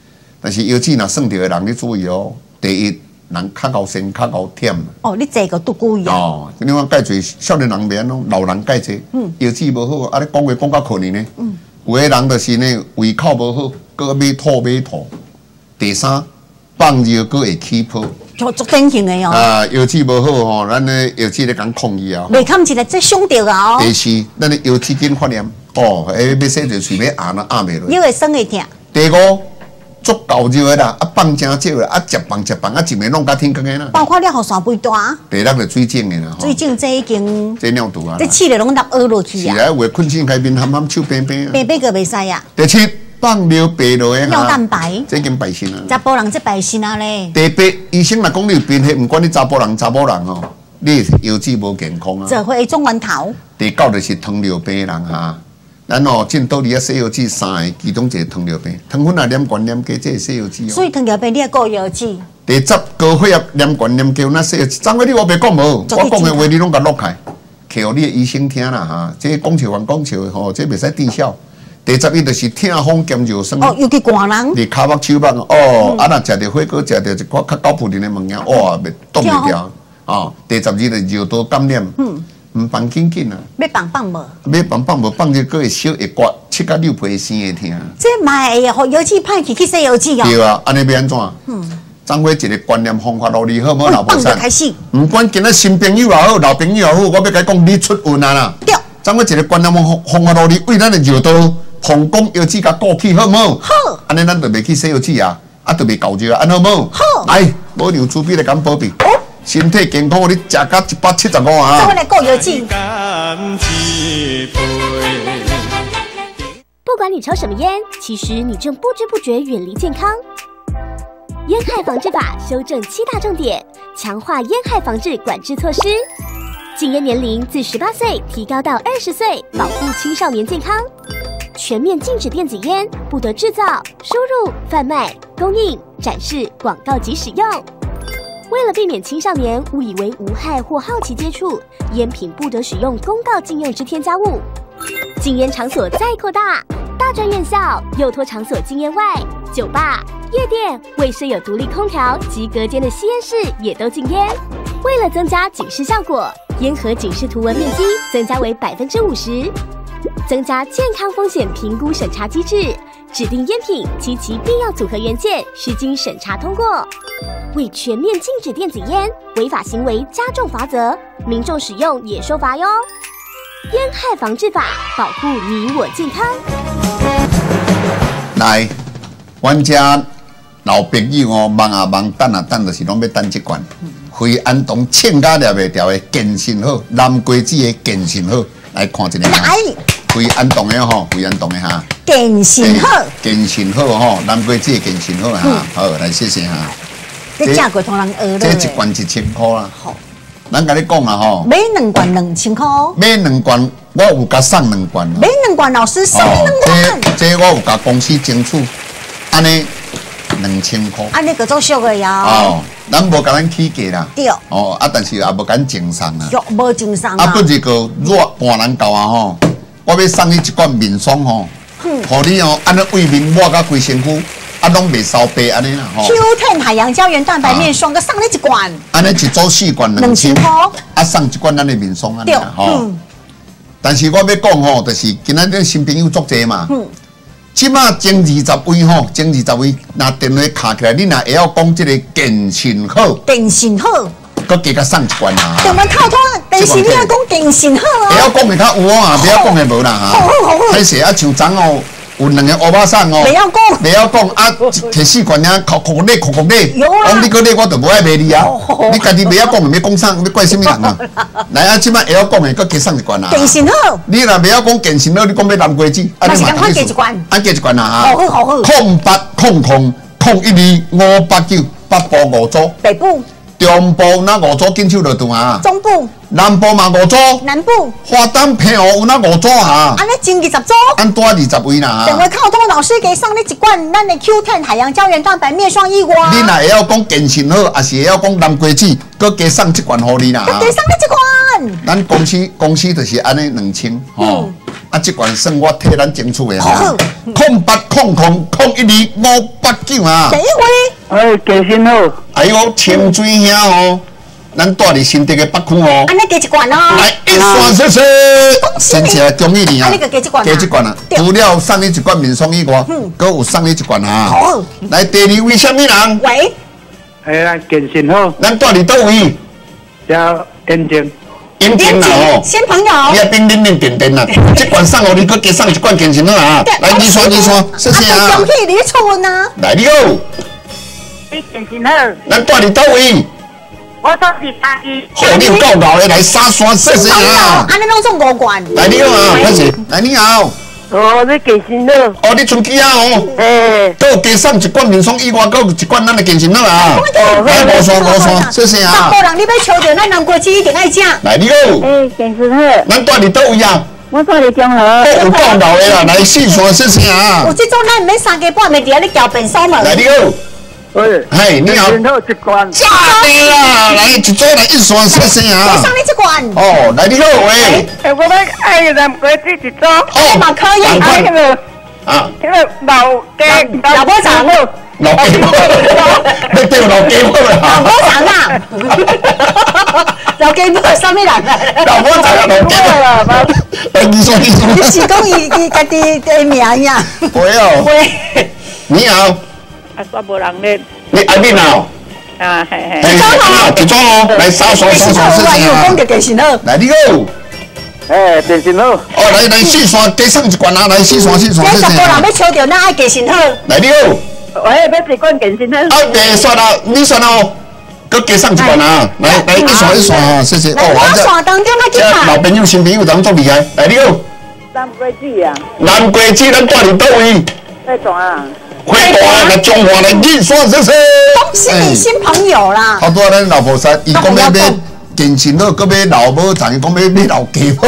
但是腰子若算着的人，你注意哦。第一，人较高身，较高忝。 哦，你坐个拄久呀？ 哦，你看介侪少年人免咯，老人介侪，腰子无好，啊，你讲话讲较可怜呢。有的人就是呢，胃口无好，搁买吐。第三，放尿搁会起泡。 就足典型的哦。 啊，腰子无好吼，咱呢腰子咧讲抗议啊。 未看起来，这伤着啊哦。 第四，咱的腰子筋发炎，哦，要洗就随便压压袂落。 你会酸会痛。 第五，足够热的啦，啊放真少的，啊食饭啊一暝弄到天光的啦。 包括了后山肥大。 第六就水肿的啦。 水肿这已经。 这尿毒啊。 这气咧拢落凹落去啊。 是啊，有困醒开面含手冰冰啊。 白白个袂使啊。 第七，放尿白落的尿蛋白。 这已经白身啊。 查甫人这白身啊咧。 第八，医生若讲你有贫血，不管你查甫人哦，你腰子无健康啊。 这会中源头。 第九就是糖尿病人哈。咱哦，进道理啊，洗腰子3个，其中一个糖尿病，糖分啊黏高黏低，这是洗腰子哦。 所以糖尿病你要顾腰子。 第10，高血压黏高黏高，那洗腰子。张伟，你我别讲无，我讲的话你拢甲录开，摕互你的医生听啦哈。这讲笑还讲笑的吼，这袂使低笑。第11就是痛风兼热酸。 哦，尤其寒人。 你骹目手目哦，啊若食着火锅，食着一寡较高普林的物件，哇，袂冻袂掉。哦，第12就是尿道感染。唔放紧啊！ 要放无？ 要放无，放就搁会烧会刮，7到6倍生会痛。 这嘛会互腰子歹去洗腰子哦。 对啊，安尼要安怎？掌握一个观念方法路哩好，无老婆生。 开始。 唔管今仔新朋友也好，老朋友也好，我要甲你讲，你出运啊啦。 对。 掌握一个观念方法路哩，为咱的尿道、膀胱、腰子甲顾起好唔好？ 好。 安尼咱就袂去洗腰子啊，啊就袂搞热啊，安好唔好？ 好。 来，无牛猪比来敢保庇。身体健康，你食到175啊！ 再回来顾腰子。 不管你抽什么烟，其实你正不知不觉远离健康。烟害防治法修正7大重点，强化烟害防治管制措施。禁烟年龄自18岁提高到20岁，保护青少年健康。全面禁止电子烟，不得制造、输入、贩卖、供应、展示、广告及使用。为了避免青少年误以为无害或好奇接触，烟品不得使用公告禁用之添加物。禁烟场所再扩大，大专院校、幼托场所禁烟外，酒吧、夜店未设有独立空调及隔间的吸烟室也都禁烟。为了增加警示效果，烟盒警示图文面积增加为50%，增加健康风险评估审查机制，指定烟品及其必要组合元件需经审查通过。为全面禁止电子烟，违法行为加重罚则，民众使用也受罚哟。烟害防治法，保护你我健康。 来，阮家老朋友哦，忙啊忙，等啊等，就是拢要等一罐。非安酮称甲了袂掉的健身好，南瓜子的健身好，来看一下。 来， 非安酮的吼，非安酮的哈。 健身好。 健身好吼，南瓜子的健身好哈。好，来谢谢哈。 这价贵同人学这一罐1000块啦。好，咱甲你讲啊吼。 买2罐2000块。 买2罐，我有甲送2罐。 买2罐，老师送你2罐。 这我有甲公司争取，安尼2000块。 安尼个做俗的呀。 哦，咱无甲咱起价啦。 对。 哦，啊，但是也无敢赠送啊。 无赠送啊。 啊，不是个热半人够啊吼，我要送你一罐面霜吼，互你哦，安尼胃面抹甲规身躯。啊，拢袂烧白安尼啦吼。 Q10 海洋胶原蛋白面霜，佮送你1罐。 安尼一组4罐2000块，啊送1罐咱的面霜安尼啦吼。但是我要讲吼，就是今仔日新朋友足济嘛。即马前20位吼，前20位，拿电话卡起来，你若会晓讲即个健身好。健身好。佮加甲送1罐啊。电话套套，但是你要讲健身好啊。会晓讲的较有啊，袂晓讲的无啦哈。歹势啊，像昨哦。有2个乌巴桑哦，袂晓讲啊，摕4罐尔，哭咧，讲你个咧，我就无爱卖你啊。你家己袂晓讲，要讲啥？要怪什么人啊？来啊，即摆会晓讲的，佮加送1罐啊。健身好。你若袂晓讲健身好，你讲要南瓜子，啊，你嘛加1罐。啊，加1罐啊哈。好。0800-052-589，北部5组。北部。中部那5组紧手就断啊。中部。南部嘛5组，南部花东平湖有那5组哈，安尼前20组，按多20位啦。等下靠通老师给送你1罐咱的 Q10 海洋胶原蛋白面霜1罐。你若会晓讲健身好，还是会晓讲南瓜子，佮加送1罐互你啦。加送你1罐。咱公司就是安尼2000吼， 啊，这罐算我替咱争取的啊！08000589啊！ 第一位， 哎，健身好。 哎呦，清水兄哦，咱住伫新竹的北区哦。 安尼加一罐哦。 来，一双谢谢，真正恭喜你啊！ 安尼个加一罐， 加一罐啊！除了送你一罐面霜以外，搁有送你一罐啊！ 好， 来，第二位什么人？ 喂， 哎，咱健身好。 咱住伫倒位？ 叫眼睛。 眼睛啦哦， 新朋友， 你也变冷电电啦！这罐送我，你搁加送一罐健身好啊！来，二刷，谢谢啊！ 恭喜你错呢！ 来，你好， 你健身好。 咱住伫倒位？ 我住伫大一。 好，你有够老的，来三刷，谢谢啊！ 安尼拢送5罐。 来，你好啊，开始，来你好。 哦，你健身好。 哦，你存机啊哦。 诶。 都加送一罐面霜以外，搁有一罐咱的健身好啊。来，无刷，谢谢啊。 10个人你要抽到，咱南瓜子一定爱食。 来，你好。 诶，健身好。 咱住伫倒位啊？ 我住伫中和。 有够老的啦，来四刷，谢谢啊。 有这种咱唔免3个半暝伫遐咧交便所嘛。 来，你好。 喂， 嘿，你好。 健身好一罐。 假的啦，来一组来一刷，谢谢啊。 送你一罐。 哦，来你好喂。 诶，我要爱南瓜子一组。 哦，嘛可以。 迄个啊， 迄个老婆肠好。 老鸡母，你对老鸡母啦。 老婆肠啊。老鸡母什么人啊？ 老婆肠啊，老鸡母。来你说。 你是讲伊家己的名呀？ 喂哦。 喂。 你好。 啊，煞无人咧。 你阿敏啊？ 啊，嘿嘿。 一组哦，来三刷，谢谢啊。 讲就健身好。 来你好。 哎，健身好。 哦，来四刷，加送一罐啊，来四刷，谢谢啊。 10个人要抽到，咱爱健身好。 来你好。 喂，要一罐健身好。 啊，别算啦，你算哦，搁加送一罐啊，来一刷啊，谢谢。 哦，我刷当中那几下。 老朋友、新朋友，咱做厉害。来你好。 南瓜子啊。 南瓜子，咱住伫倒位？ 在大啊。 花大来中华来印刷，谢谢。 恭喜你新朋友啦！ 好多咱老婆婿，伊讲要健身好，搁要老母长，伊讲要老鸡母。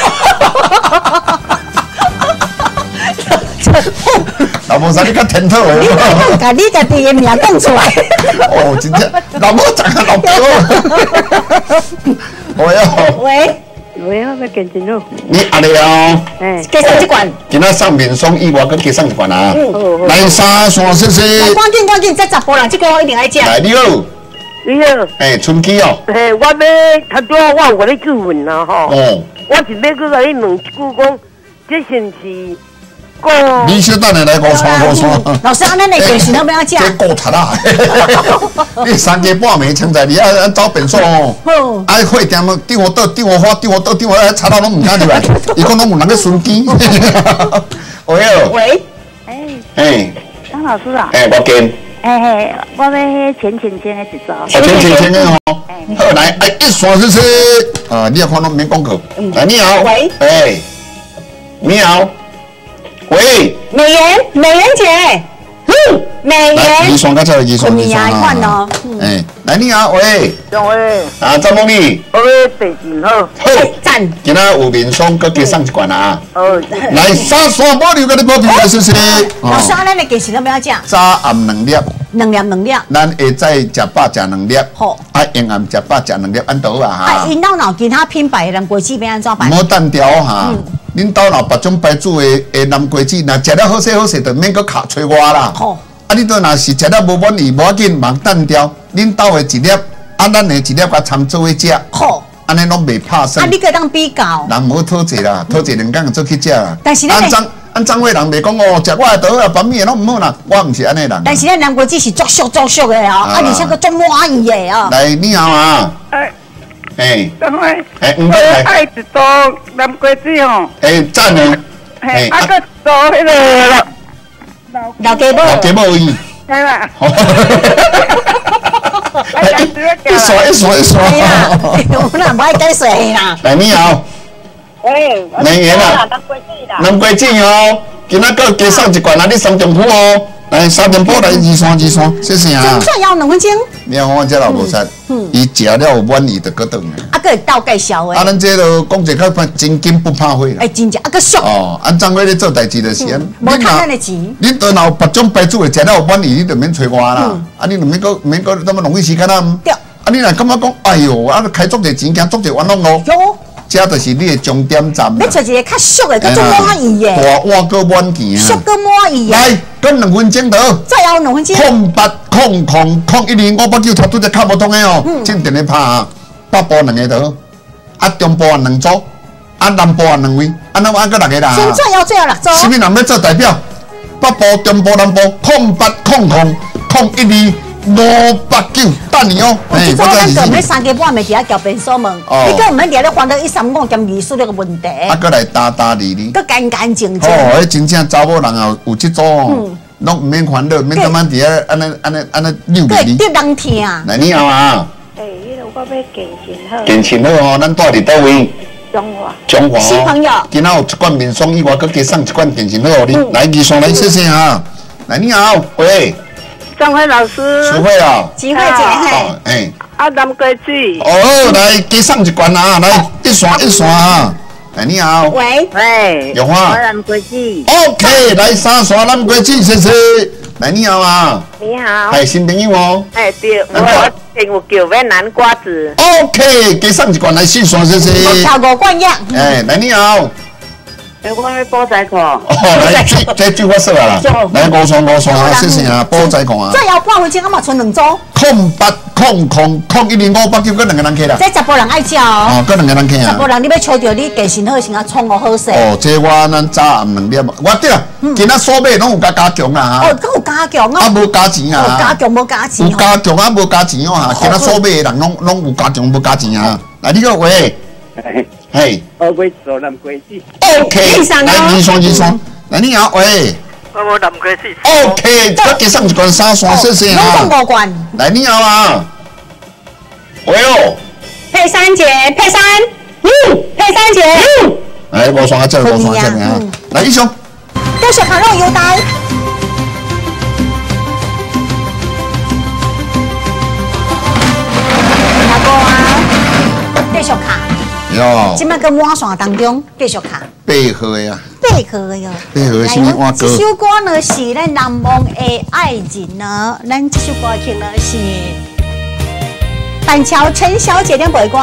老婆婿，你较天头你把你家己的名讲出来。 哦，真正老母长啊，老鸡母。喂哦。 喂。 喂，我要健身好。 你阿丽哦。 哎，加送一罐。 今仔送面霜以外，搁加送一罐啊。来三刷，谢谢。 来，赶紧，这10个人，这个我一定爱食。 来，你好。 你好。 哎，春熙哦。 哎，我要较多，我有甲你质问啦吼。 哦。 我是要去甲你问一句讲，这是不是？ 你小等下来5刷。 老师，安尼健身好不要食？ 这够值啊！你3个半暝撑在你啊走便所哦。好。啊，会点么？丢我倒，丢我花，丢我倒，丢我查到拢唔敢入来。伊讲拢有人咧顺机。喂哦。 喂。 哎。 张老师啊。 哎，我见。 哎，我要迄浅的一组。 浅的哦。好，来，哎，一刷谢谢。啊，你也看拢免广告。来，你好。 喂。 哎。你好。喂， 美媛姐，美媛， 二双，刚才二双， 哦。 哎，来你好，喂， 喂， 啊，张梦丽， 我要健身好， 好， 赞， 今仔有面霜，搁加送一罐啊， 哦， 来三刷保留，给你保庇，谢谢。 老师，咱的健身要不要食？ 早暗2粒 ，2粒， 咱下早食饱食2粒， 好， 啊，沿暗食饱食2粒，安倒啊哈。 啊，因老其他品牌的南瓜子要安怎办？ 无单调哈。恁兜若别种牌子的南瓜子，若食了好势，就免搁卡催我啦。 好， 啊，你都若是食了无满意，无要紧，忙单调。恁兜的一粒，啊，咱的一粒甲参做伙食。 好， 安尼拢袂拍算。 啊，你个当比较。 人无讨济啦，讨济2工就做去食啦。 但是按张伟人袂讲哦，食我的倒啊，板面拢唔好啦。我毋是安尼人。 但是咱南瓜子是足俗的哦，啊，而且佫足满意的哦。 来，你好啊。哎，唔该， 爱一组南瓜子吼。 哎，赞哦。 哎，啊个组迄个老鸡母。 老鸡母伊。 系啦。 一刷。 哎呀，我哪唔爱解说啦。 来，你好。 喂， 美媛啊。南瓜子哦，今仔搁加送一罐啊，你3重铺哦。来3点半来2刷，谢谢啊。 算要2分钟。 你看我这老婆婿，伊食了有满意就搁倒来。 啊，佮会倒介绍的。 啊，咱这都讲一较真金不怕火啦。 哎，真正啊，佮俗。 哦，按张伟咧做代志就是安。 无趁咱的钱。 恁都若有别种牌子的食了有满意，你就免找我啦。啊，你就免搁那么浪费时间啦。对。啊，你若感觉讲，哎哟，啊，开足侪钱，惊足侪冤枉哦。有。 这就是你的终点站。 你找一个较俗的，较做满意的。 大碗个满行啊。 俗个满意的。 来，跟2分钟到。 再要2分钟。 0800015898头拄只卡无通的哦，请电话拍啊。北部2个头，啊中部2组，啊南部2位，安怎按个6个啦？ 先最后6组。 什么人要做代表？北部、中部、南部08000589等你哦。 这组咱个每3个半暝伫遐交便所问，你个毋免伫咧烦恼135兼20个问题。 啊，搁来打你哩。 搁干干净净。 哦，迄真正查某人啊，有这组哦，拢毋免烦恼，免感觉伫遐安尼溜溜哩。 对人听。 来，你好啊。 我要健身好。 健身好哦，咱住伫倒位？中华。 新朋友。 今仔有一罐面霜以外，搁加送一罐健身好哦，你来二双来谢谢啊。来，你好，喂。 张辉老师， 淑慧啊， 吉慧姐， 哎， 南瓜子， 哦，来加送一罐啊，来一双啊，哎，你好， 喂， 有花， 南瓜子 ，OK， 来3双南瓜子，谢谢，来你好啊， 你好， 哎，新朋友哦， 哎对，我叫买南瓜子 ，OK， 加送一罐来4双，谢谢， 我挑5罐样， 哎，来你好。 我要煲仔壳。哦， 来，这句话说啦，来5双啊，谢谢啊，煲仔壳啊。 再要半分钟，我嘛剩2组。 0800015889，搁2个人客啦。 这10波人爱叫哦。 哦，搁2个人客啊。 10波人，你要找到你健身好，先啊创我好势。 哦，这我咱早暗2点，我对啦，今仔所买拢有加强啊。 哦，搁有加强啊。 啊，无加钱啊。 加强无加钱。 有加强啊，无加钱哦哈。今仔所买的人拢有加强，无加钱啊。来，你个喂。嘿， 我会做南瓜子。 OK， 来2双，来你好，喂。 我南瓜子。 OK， 再加上一罐3双，谢谢啊。 拢5罐。 来你好啊。喂哦。 佩珊姐，佩珊姐。 来5双啊，这5双这啊。来1双。 继续烤肉优待。哪个啊？继续卡。 哟， 今麦个满线当中继续卡 8号呀 ，8号哟 ，8号是咩歌？ 这首歌呢是咱南梦的爱人呢，咱这首歌听呢是板桥陈小姐的背歌。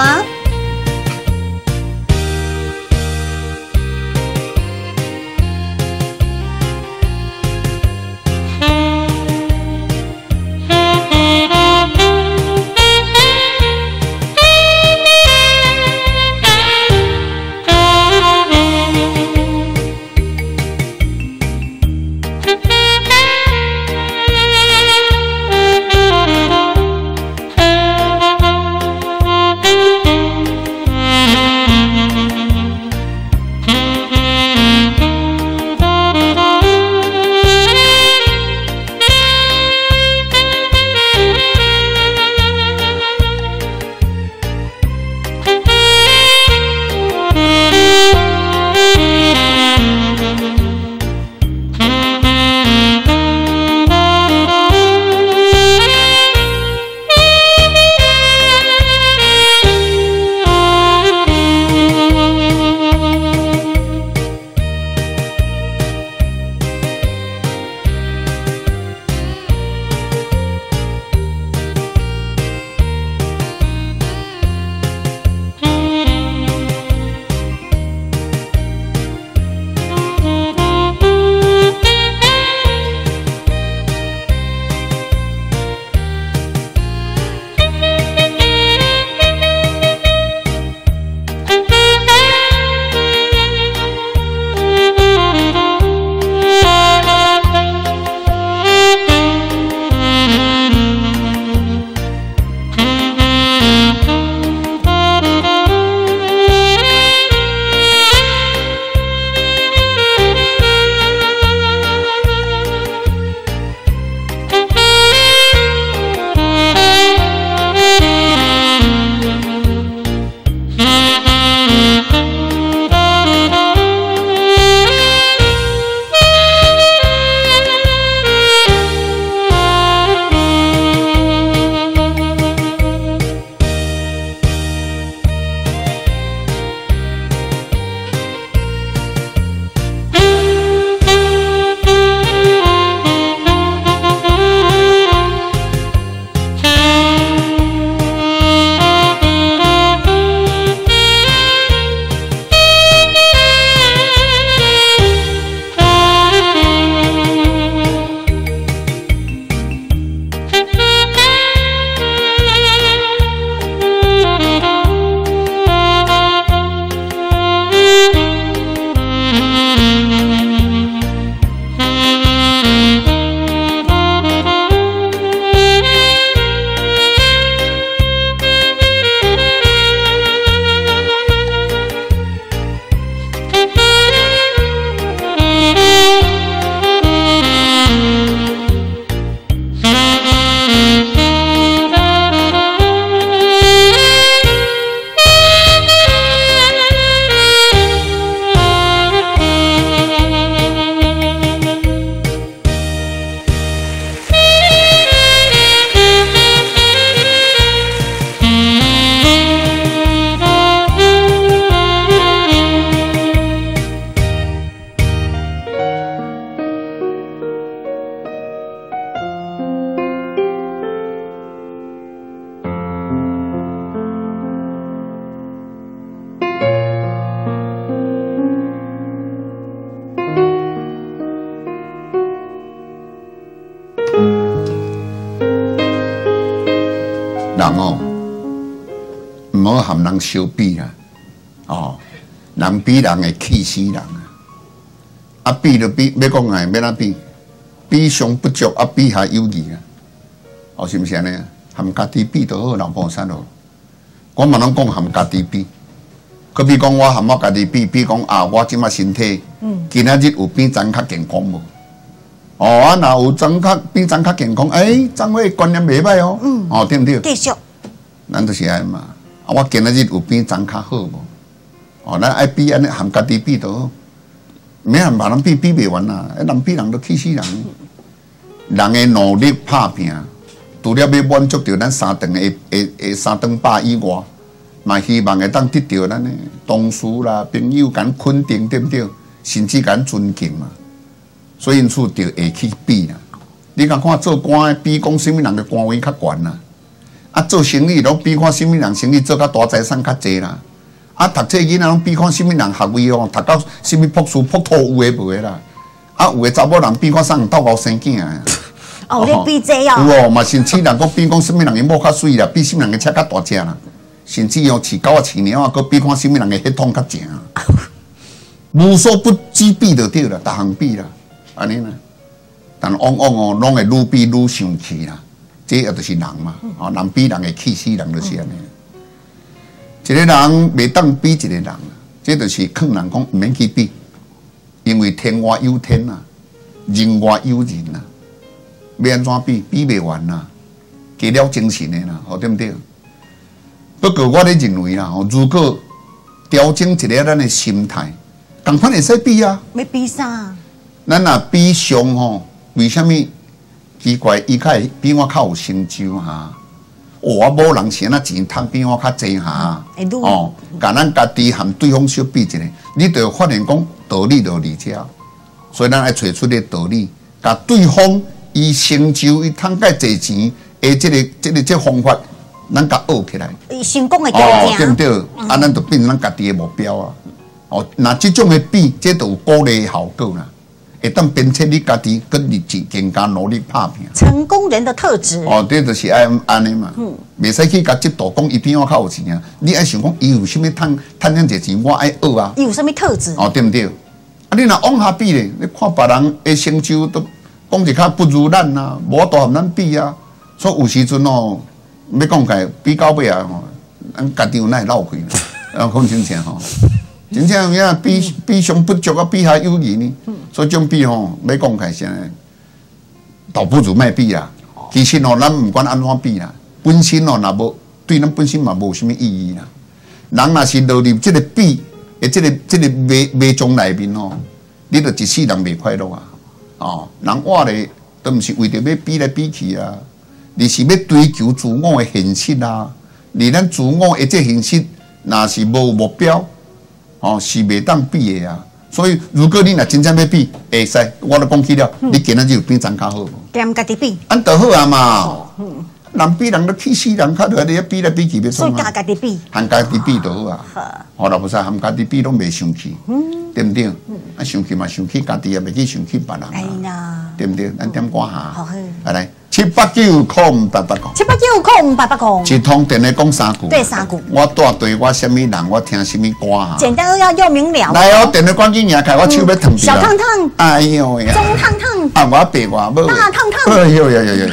人哦，唔好含人相比啦。哦，人比人会气死人啊！啊，比就比，要讲哎，要哪比？比上不足，啊，比下有义啊！哦，是毋是安尼？含家己比就好，人菩萨咯。我嘛拢讲含家己比。可比讲我含我家己比，比讲啊，我即马身体，今仔日有比昨较健康无？哦，啊，若有昨较比昨较健康，昨个观念袂歹哦。哦，对毋对？ 继续。 咱就是安嘛。啊，我今仔日有比昨较好无？哦，咱爱比安尼含家己比就好，免含别人比比袂完啦。人比人都气死人。人的努力打拼，除了要满足到咱三顿的三顿饱以外，嘛希望会当得到咱的同事啦、朋友敢肯定，对不对？甚至敢尊敬嘛。所以因此就会去比啦。你甲看做官的比讲什么人的官位较悬啦，啊做生意拢比看什么人生意做较大财产较济啦。啊，读册囡仔拢比看什么人学位哦，读到什么博士、博土有诶无诶啦。啊，有诶查某人比看啥人斗高生囝啊。 哦，你比这样。 有哦，嘛甚至人讲比讲什么人诶某较水啦，比什么人诶车较大只啦，甚至哦饲狗啊饲猫啊，佮比看什么人诶血统较正啊。无所不知比就对啦，逐项比啦，安尼啦。但往往哦，拢会愈比愈生气啦。这也就是人嘛，哦，人比人会气死人就是安尼。一个人袂当比一个人，这就是劝人讲唔免去比，因为天外有天啊，人外有人啊，要安怎比？比袂完啦，加了精神的啦，好对不对？不过我咧认为啦，如果调整一个咱的心态，同款会使比啊。 要比啥？ 咱若比上吼，为什么奇怪？伊较会比我较有成就哈？我某人是安那钱赚比我较济哈。哦，甲咱家己含对方小比一下，你就会发现讲道理就理解。所以咱爱找出个道理，甲对方伊成就伊赚介济钱的这方法，咱甲学起来。 成功的条件。 对不对？啊，咱就变成咱家己的目标啊。哦，那这种的比，这就有鼓励的效果啦。会当鞭策你家己，跟日子更加努力打拼。 成功人的特质。 哦，这就是爱安尼嘛。袂使去甲接度讲伊比我较有钱啊。你爱想讲伊有啥物赚遐济钱，我爱学啊。 伊有啥物特质？ 哦，对不对？啊，你若往下比咧，你看别人的成就都讲一较不如咱啊，无法度和咱比啊。所以有时阵哦，要讲起比到尾啊吼，咱家己有哪会闹开呢？讲真正吼。真正有影比上不足啊，比下有余呢。所以种比吼，要讲开啥呢？倒不如卖比啦。其实吼，咱唔管安怎比啦，本身吼若无对咱本身嘛无啥物意义啦。人若是落入这个比的这个迷中内面吼，你就一世人袂快乐啊。哦，人活咧都唔是为着要比来比去啊，你是要追求自我的现实啊。而咱自我的这现实，若是无目标。哦，是袂当比的啊！所以如果你若真正要比，会使，我都讲起了，你今仔日有比咱较好无？ 跟家己比， 安就好啊嘛！人比人都气死人，较着你比来比去要创啊！ 所以家己比， 含家己比就好啊！好啦，不是含家己比拢袂生气，对不对？啊，生气嘛，生气家己也袂去生气别人啊，对不对？咱点歌下，好来。7890588一通电话讲3句， 对3句。 我住对我什么人，我听什么歌哈。 简单又明了。 来哦，电话关机赢开，我手要烫小烫烫。 哎呦呀！ 中烫烫。 啊，我白我无。 大烫烫。 哎呦呀呀呀！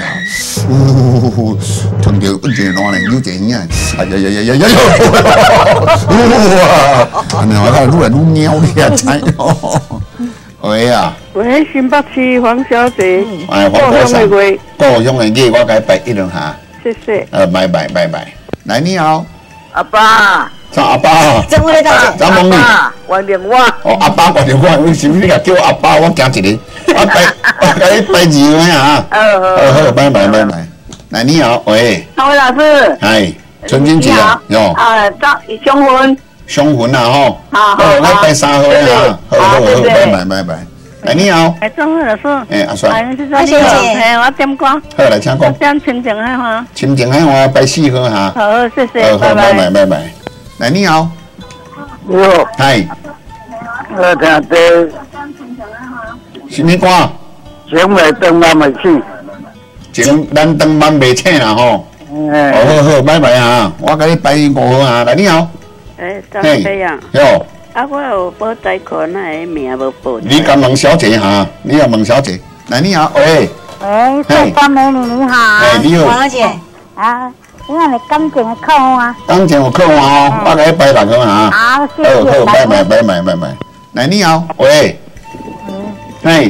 烫到不热烂嘞，有这样。哎呀呀呀呀呀！哇！安尼我看愈来愈喵咧，知哦。喂啊！ 喂，新北市黄小姐， 哎，黄小姐，故乡的月我该拜一两下。 谢谢。 拜拜。来，你好。 阿爸。 啥阿爸？ 怎么了，大姐？ 张梦丽。 挂电话。 哦，阿爸挂电话，为什么你甲叫阿爸？我惊一个。我甲你拜二个啊。好，拜。来，你好，喂。 张伟老师。 哎，春君节啊，哟。 雄浑。 雄浑啊，吼。 好， 来拜3号啊。好，拜。来，你好。 哎，张伟老师。 哎，阿帅。 阿小姐， 我点歌。 好，来，请讲。 点清净海花。 清净海花拜4号哈。 好，谢谢。 好，拜。来，你好。 哟。 嗨。 我听的。 什么歌？ 情未长万未醒。 情咱长万未醒啦吼。 好，拜拜啊！我给你拜5号啊，来你好。 张飞啊。 哟。 我有报贷款，那个名无报。 你敢问小姐哈？你要问小姐。来你好，喂。 帅哥美女你好。 你好。 王小姐。 啊，你看你感情的客户啊。 感情有客户哦，我给你拜6号啊。 好，谢谢。 好，拜。来你好，喂。嘿。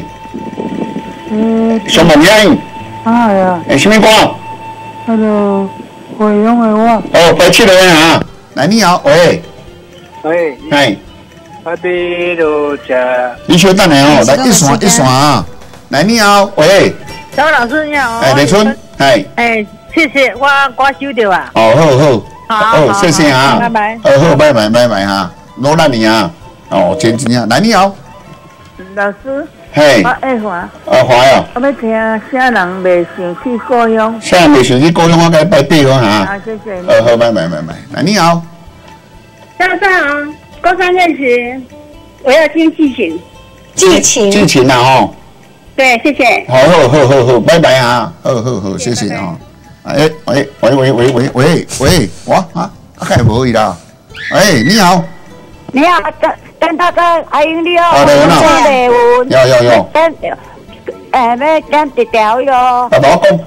上文英。 哎呀。 什么歌？ 那个回勇的我。 拜7号啊。来你好，喂。 喂。 嘿。 我伫就食。 你稍等下哦，来一线啊。来你好，喂。 张老师你好。 李春， 谢谢，我收到啊。 好，谢谢啊。 拜拜。 好，拜拜哈，罗兰你啊，真啊。来你好。 老师。 嘿。 我爱华。 华呀。 我要听啥人未想去故乡。 啥人未想去故乡？我给你拜8号哈。 好，谢谢。 好，拜。来你好。 早上好，高三认识，我要听剧情啊吼。 对，谢谢。 好，拜拜啊！好，谢谢啊！喂，我该无伊啦。你好。 你好，跟他在阿英你好。 有。 要跟一条哟。 爸爸讲。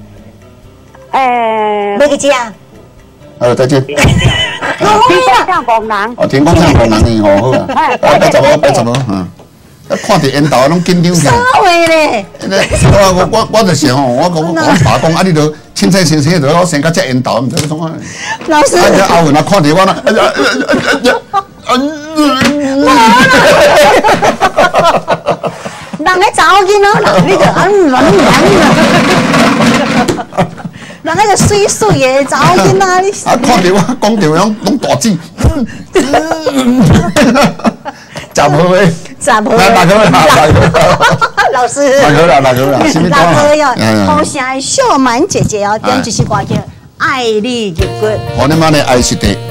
哪个家？ 再见。 天光上工人。 天光上工人好啊。拜什么？看到烟头拢紧张起来。 啥话咧？ 我就想吼，我爸讲啊，你都凊彩先生，就我先甲食烟头，唔知要创啊。 老师。 啊，后看到我啦， 人咧查某囡仔，你就人那个水的查某囡仔，你。 看到我讲到拢大字。10号诶 ，10号。老师。 6号，什么歌啊？好声的秀满姐姐哦，点就是歌叫《爱你入骨》。 我你妈的爱是的。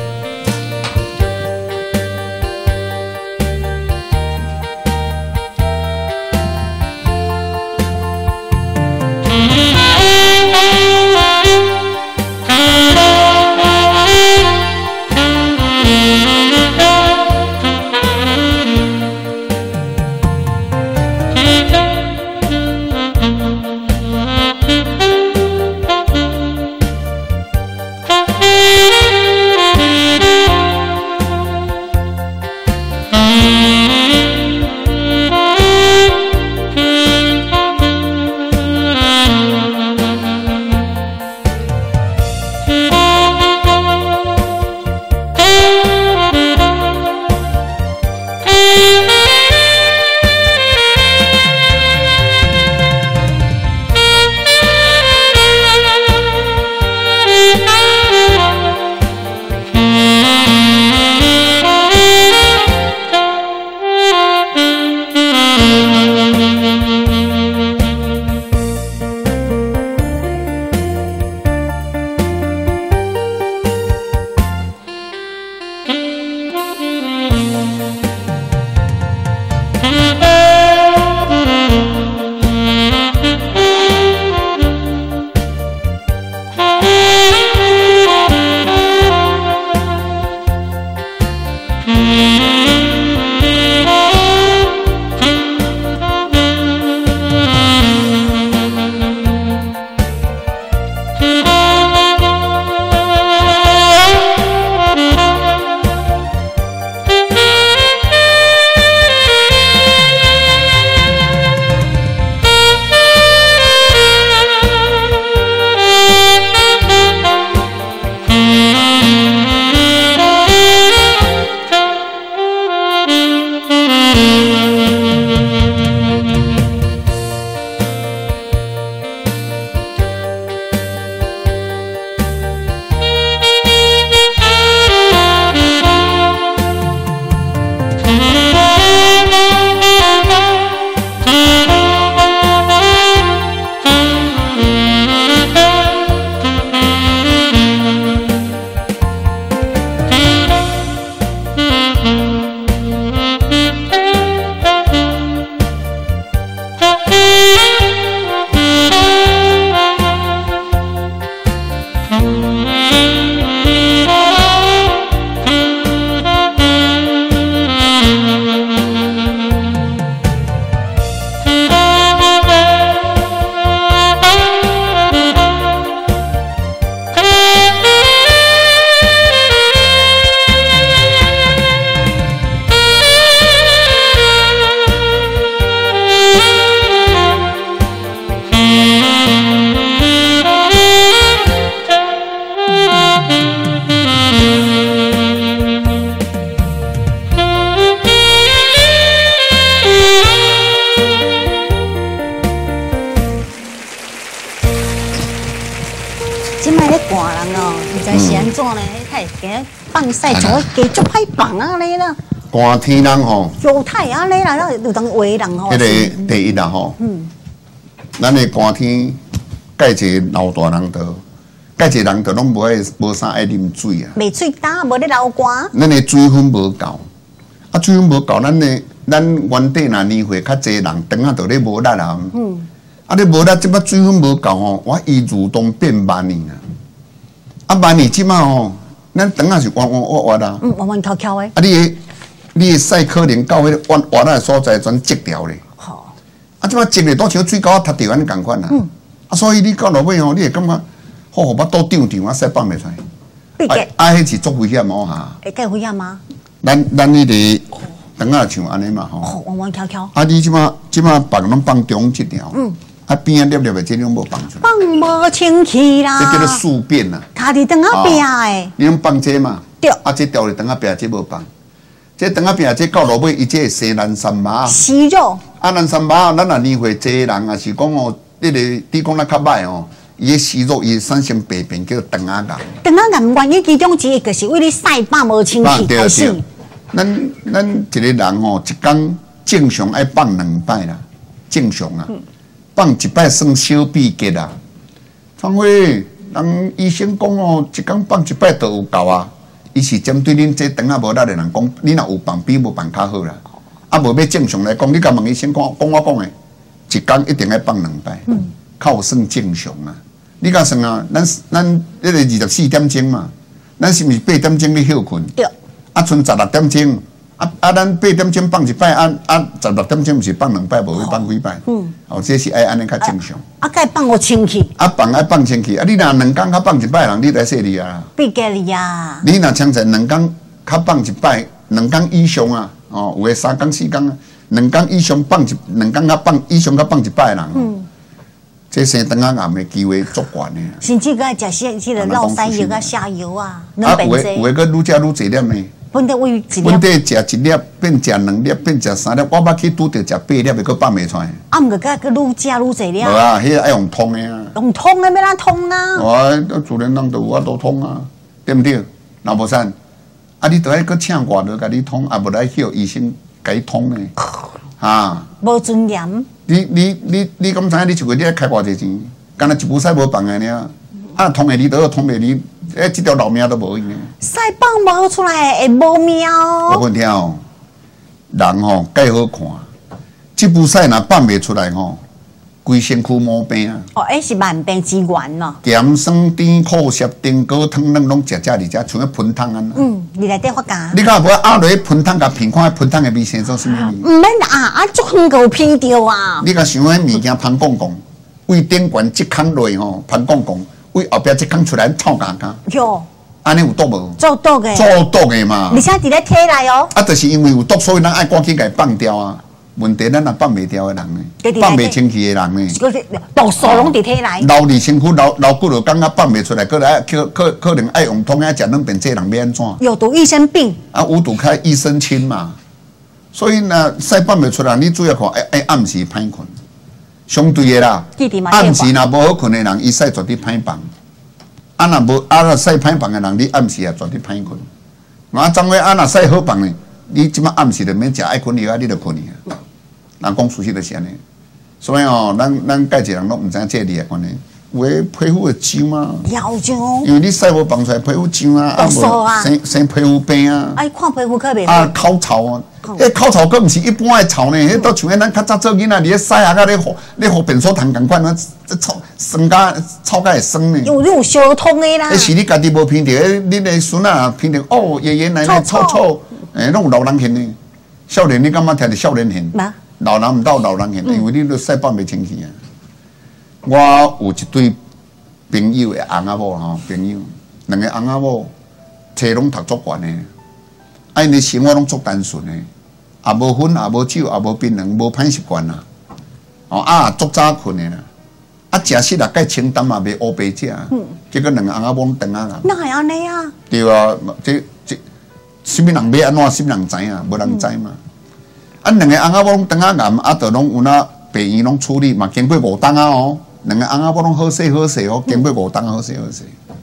卖咧寒人哦，唔知是安怎呢？太惊放晒，就会加足歹放啊咧啦。 寒天人吼， 犹太啊咧啦，有当为人吼。 迄个第一啦吼，咱的寒天，介一个老大人着，介一个人着拢无啥爱啉水啊。 袂水干，无咧流汗。 咱的水分无够，啊水分无够，咱原底若年岁较济人，肠仔着咧无力啊。啊，你无力，即摆水分无够吼，我一如同变慢呢。啊，慢呢即摆吼，咱肠仔是弯弯弯弯啦。 弯弯翘翘的。 啊，你的屎可能到迄弯弯的所在全积掉咧。好。啊，即摆积咧，都像水沟塌掉安尼共款啦。啊，所以你到落尾吼，你会感觉，好巴肚胀胀啊，屎放袂出来。啊，迄是足危险哦哈。 会介危险吗？ 咱迄个肠仔像安尼嘛吼。 弯弯翘翘。 啊，你即摆放拢放中一条。啊，边啊粒粒的，这种无放出来。 放无清气啦。 这叫做宿便啦。 卡伫肠仔边诶。 你拢放这嘛？ 对。 啊，这掉伫肠仔边，这无放。这肠仔边，这到落尾，伊这会生烂三麻。 息肉。 啊，烂三麻，咱若年岁济人啊，是讲哦，你讲咱较歹哦，伊个息肉伊产生病变，叫肠仔癌。 肠仔癌原因其中一个就是为你晒饱无清气开始。 咱一个人哦，一工正常爱放2摆啦，正常啊。放1摆算小秘诀啦。芳辉，人医生讲哦，一工放1摆就有够啊。伊是针对恁这肠仔无力的人讲，你若有放比无放较好啦。啊，无要正常来讲，你甲问医生讲我讲的，一工一定要放2摆，较有算正常啊。你甲算啊，咱迄个24点钟嘛，咱是毋是8点钟咧休困？ 对。 啊，剩16点钟。咱8点钟放1摆，16点钟毋是放2摆，无去放几摆？哦，这是爱安尼较正常。 啊，该放有清气。 啊，爱放清气。啊，你若2工较放1摆人，你来说你啊。 必给你啊。 你若像在2工较放1摆，2工以上啊，哦，有诶3工4工啊，2工以上放2工较放以上较放1摆人，这生肠仔癌诶机会足悬诶。 甚至个食迄个落山药啊、下油啊， 有诶个愈食愈济粒呢。 本地为本地食1粒变食2粒变食3粒，我捌去拄着食8粒的，佫放袂出来。 啊，毋过个愈食愈济了。 无啊，迄个爱用通的啊。 用通的要哪通啊？ 哦，自然人都有法度通啊，对毋对？若无啥，啊，你都爱佫请外头甲你通，啊，无来叫医生甲你通呢，啊。 无尊严。 你敢知影？你一个月你爱开偌济钱？干那一步屎无放的呢？啊，通的你都通袂你。这条老命都无用呢。 屎放无出来会无命哦。 我问听哦，人吼介好看，这部屎若放袂出来吼，规身躯毛病啊。 哦，迄是万病之源咯。 咸酸甜苦涩丁果汤咱拢食食伫遮，像迄喷汤安。 你内底发家。 你敢无压落去喷汤甲品看喷汤的味生做啥物味？ 唔免啊，足远个有闻到啊。 你甲想迄物件芳讲讲，胃顶悬即空落吼，芳讲讲。为后壁一空出来臭干干， 哟， 安尼有毒无？ 做毒的， 做毒的嘛。 而且伫咧体内哦。 啊，就是因为有毒，所以咱爱赶紧甲伊放掉啊。问题咱若放袂掉的人呢，放袂清气的人呢， 毒素拢伫体内。 留伫身躯留几落工啊，放袂出来，可能爱用通爱食两遍，这人要安怎？ 有毒益生病。 啊，无毒开益生菌嘛。所以呢，屎放袂出来，你主要看爱暗时歹困。相对的啦，暗时若无好困的人，伊屎绝对歹放。啊，若无屎歹放的人，你暗时也绝对歹困。啊，昨尾若屎好放呢，你即摆暗时就免食爱困药啊，你就困去啊。人讲事实就是安尼。所以哦，咱介济人拢毋知影这理的关系。有诶皮肤会痒啊，因为你屎无放出来，皮肤痒啊，啊无生皮肤病啊。 哎，看皮肤可袂。 啊，口臭啊。迄口臭佫毋是一般的臭呢，迄都像咱较早做囡仔，伫咧屎啊，甲咧互便所糖共款，这臭酸甲臭甲会酸呢。 有相通的啦。 迄是你家己无闻到，恁的孙啊闻到哦，爷爷奶奶臭臭，拢有老人嫌呢。少年你感觉听着少年嫌？老人毋到老人嫌，因为你都屎放袂清气啊。我有一对朋友的翁仔某吼，朋友2个翁仔某，册拢读足悬的，啊因的生活拢足单纯的。也无烟，也无酒，也无槟榔，无歹习惯啦。哦啊，足早困的啦。啊，食食啦，介清淡嘛，袂乌白食。结果2个翁仔某拢肠仔癌。 哪会安尼啊？ 对啊，这什么人要安怎，什么人知影，无人知嘛。啊，2个翁仔某拢肠仔癌，啊，就拢有那病院拢处理嘛，经过5档啊哦。2个翁仔某拢好势好势哦，经过5档好势好势。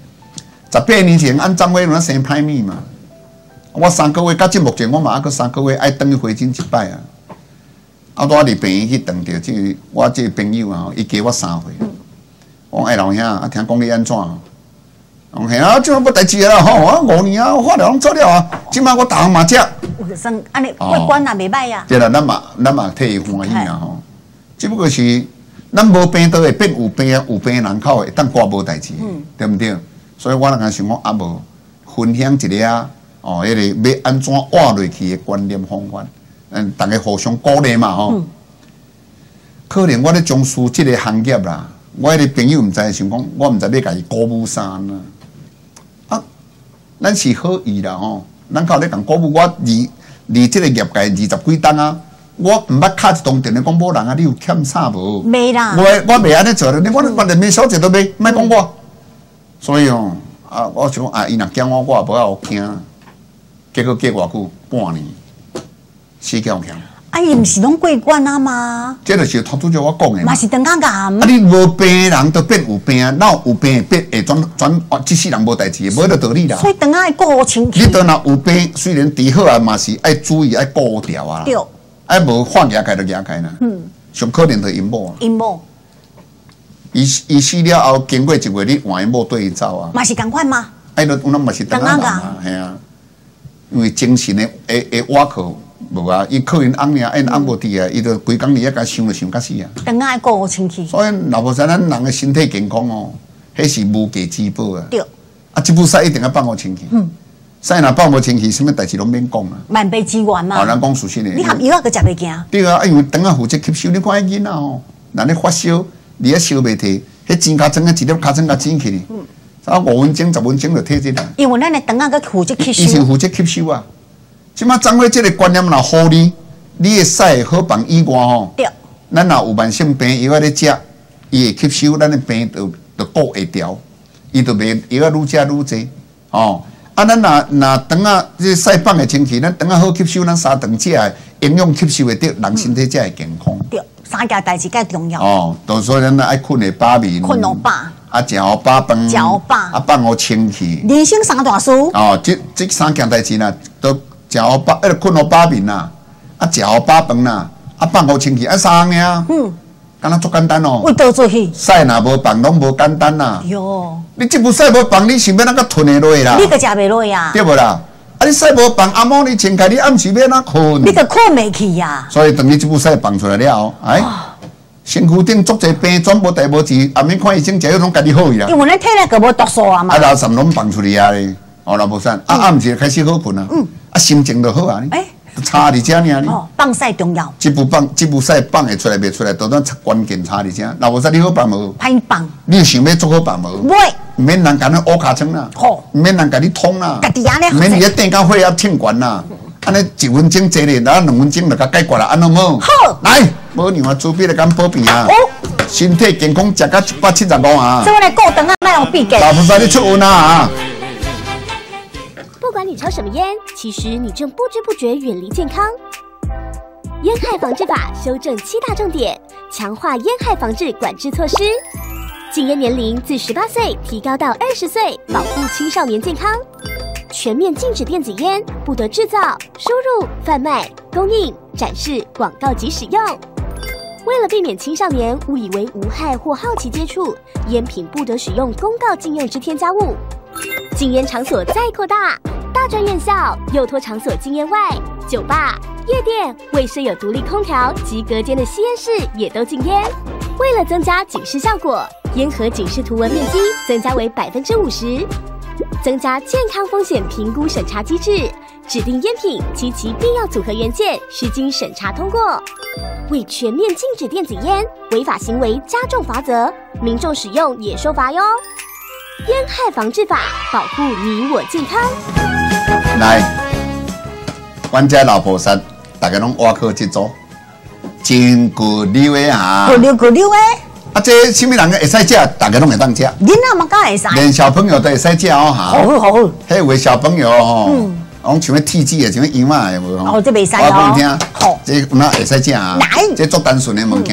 18年前按张伟龙生歹物嘛，我3个月到目前我嘛还阁3个月爱等去回诊一摆啊。啊，我伫病院去等着我这个朋友啊，伊加我3回。我讲老兄啊，听讲你安怎？我嘿啊，即摆无代志啦吼，我5年啊，化疗拢做了啊，即摆我逐项嘛食。 有生安尼过关也袂歹呀。 对啦，咱嘛替伊欢喜啊吼。只不过是咱无病都会变有病啊，有病人口会当挂无代志，对毋对？所以我若想讲啊，无分享一个啊，哦，迄个要安怎活落去的观念方法，大家互相鼓励嘛吼。可能我咧从事即个行业啦，我迄个朋友毋知想讲，我毋知要甲伊鼓舞啥呢？啊，咱是好意啦吼，咱靠咧共鼓舞我离即个业界20几档啊。我毋捌敲一通电话讲某人啊，你有欠啥无？ 没啦。 我袂安尼做咧，我连面小姐都袂，莫讲我。所以哦，啊，我想啊，伊若惊我也无要惊。结果过偌久，半年，死叫强。 啊，伊毋是拢过关啊吗？ 这就是头拄就我讲的嘛是等甲癌。 啊，你无病的人都变有病，哪有病会变会转即世人无代志，无迄个道理啦。 所以等下顾好清气。 你等若有病，虽然治好啊，嘛是爱注意爱顾掉啊。 对。 啊，无化牙开就牙开啦。上可能就因某啊。 因某。 伊死了后，经过1月，你换因某对伊走啊。 嘛是共款吗？ 哎，那嘛是等下嘛，系啊。因为精神的瓦靠无啊，伊靠因翁尔，因翁无伫啊，伊就规工日甲想就想甲死啊。 等下顾好清气。 所以老婆说，咱人的身体健康哦，迄是无价之宝啊。 对。 啊，这部屎一定要放好清气。屎若放无清气，什么代志拢免讲啊。 万倍之源嘛。 哦，咱讲事实的。 你含药啊，佮食袂惊。 对啊，因为等下负责吸收，你看迄囡仔哦，若咧发烧，你啊烧袂退，迄尖骹针啊，一粒骹针甲尖起哩。啊，5分钟、10分钟就退这啦。 因为咱的等下佮负责吸收。 伊是负责吸收啊。即马掌握这个观念若好你的屎好放以外吼。对。咱若有慢性病药啊咧食，伊会吸收咱的病就顾会调，伊就袂药啊愈食愈济哦。啊，咱若等下这屎放的清气，咱等下好吸收，咱3顿食的营养吸收会得，人身体才会健康。 对，3件代志介重要。 哦，所以咱爱困的饱眠。 困好饱。 啊，食好饱饭。食好饱。啊，放好清气。 人生3大事。哦， 这3件代志啦，都食好饱，困好饱眠啦，啊，食好饱饭啦，啊，放好清气，啊，3样尔。敢若足简单哦。为倒做去？屎若无放，拢无简单啦。哟。你这部屎无放，你想要哪个吞下落啦？你个食袂落呀？对无啦？啊，你屎无放，暗晡你清开，你暗时要哪困？你个困袂去呀？所以等你这部屎放出来了后，哎，身躯顶足侪病，全部代无治，暗暝看医生，食药拢家己好呀。因为咱体内个无毒素啊嘛。啊，老三拢放出来啊咧，哦，老无散，啊，暗时开始好困啊。啊，心情就好啊。哎。差伫遮尔呢？放屎重要。这部屎放会出来袂出来，都咱关键差伫遮。老无说你好放无？歹放。你想要做好放无？袂。唔免人甲你乌骹床啦。好。唔免人甲你捅啦。家己安尼。唔免你电到血压挺悬啦。安尼1分钟坐咧，然后2分钟就甲解决啦，安怎好？好。来，无让我主笔来甲保庇啊。哦。身体健康，食到175啊。所以我来顾长啊，莫用闭记。老婆说你出运啊。 不管你抽什么烟，其实你正不知不觉远离健康。烟害防治法修正7大重点，强化烟害防治管制措施。禁烟年龄自18岁提高到20岁，保护青少年健康。全面禁止电子烟，不得制造、输入、贩卖、供应、展示、广告及使用。为了避免青少年误以为无害或好奇接触，烟品不得使用公告禁用之添加物。禁烟场所再扩大，大专院校、幼托场所禁烟外，酒吧、夜店未设有独立空调及隔间的吸烟室也都禁烟。为了增加警示效果，烟盒警示图文面积增加为50%，增加健康风险评估审查机制，指定烟品及其必要组合元件需经审查通过。为全面禁止电子烟，违法行为加重罚则，民众使用也受罚哟。烟害防治法，保护你我健康。 来，阮家老婆山，大家拢挖靠这组，真骨溜的哈。骨溜的。啊，这什么人会使食，大家拢会当食。囡仔嘛敢会使。连小朋友都会使食哦哈。好。迄有的小朋友吼，讲像铁子的，像羊仔的无吼。哦，这袂使哦。我讲听，好，这有哪会使食啊？来，这做单纯的物件。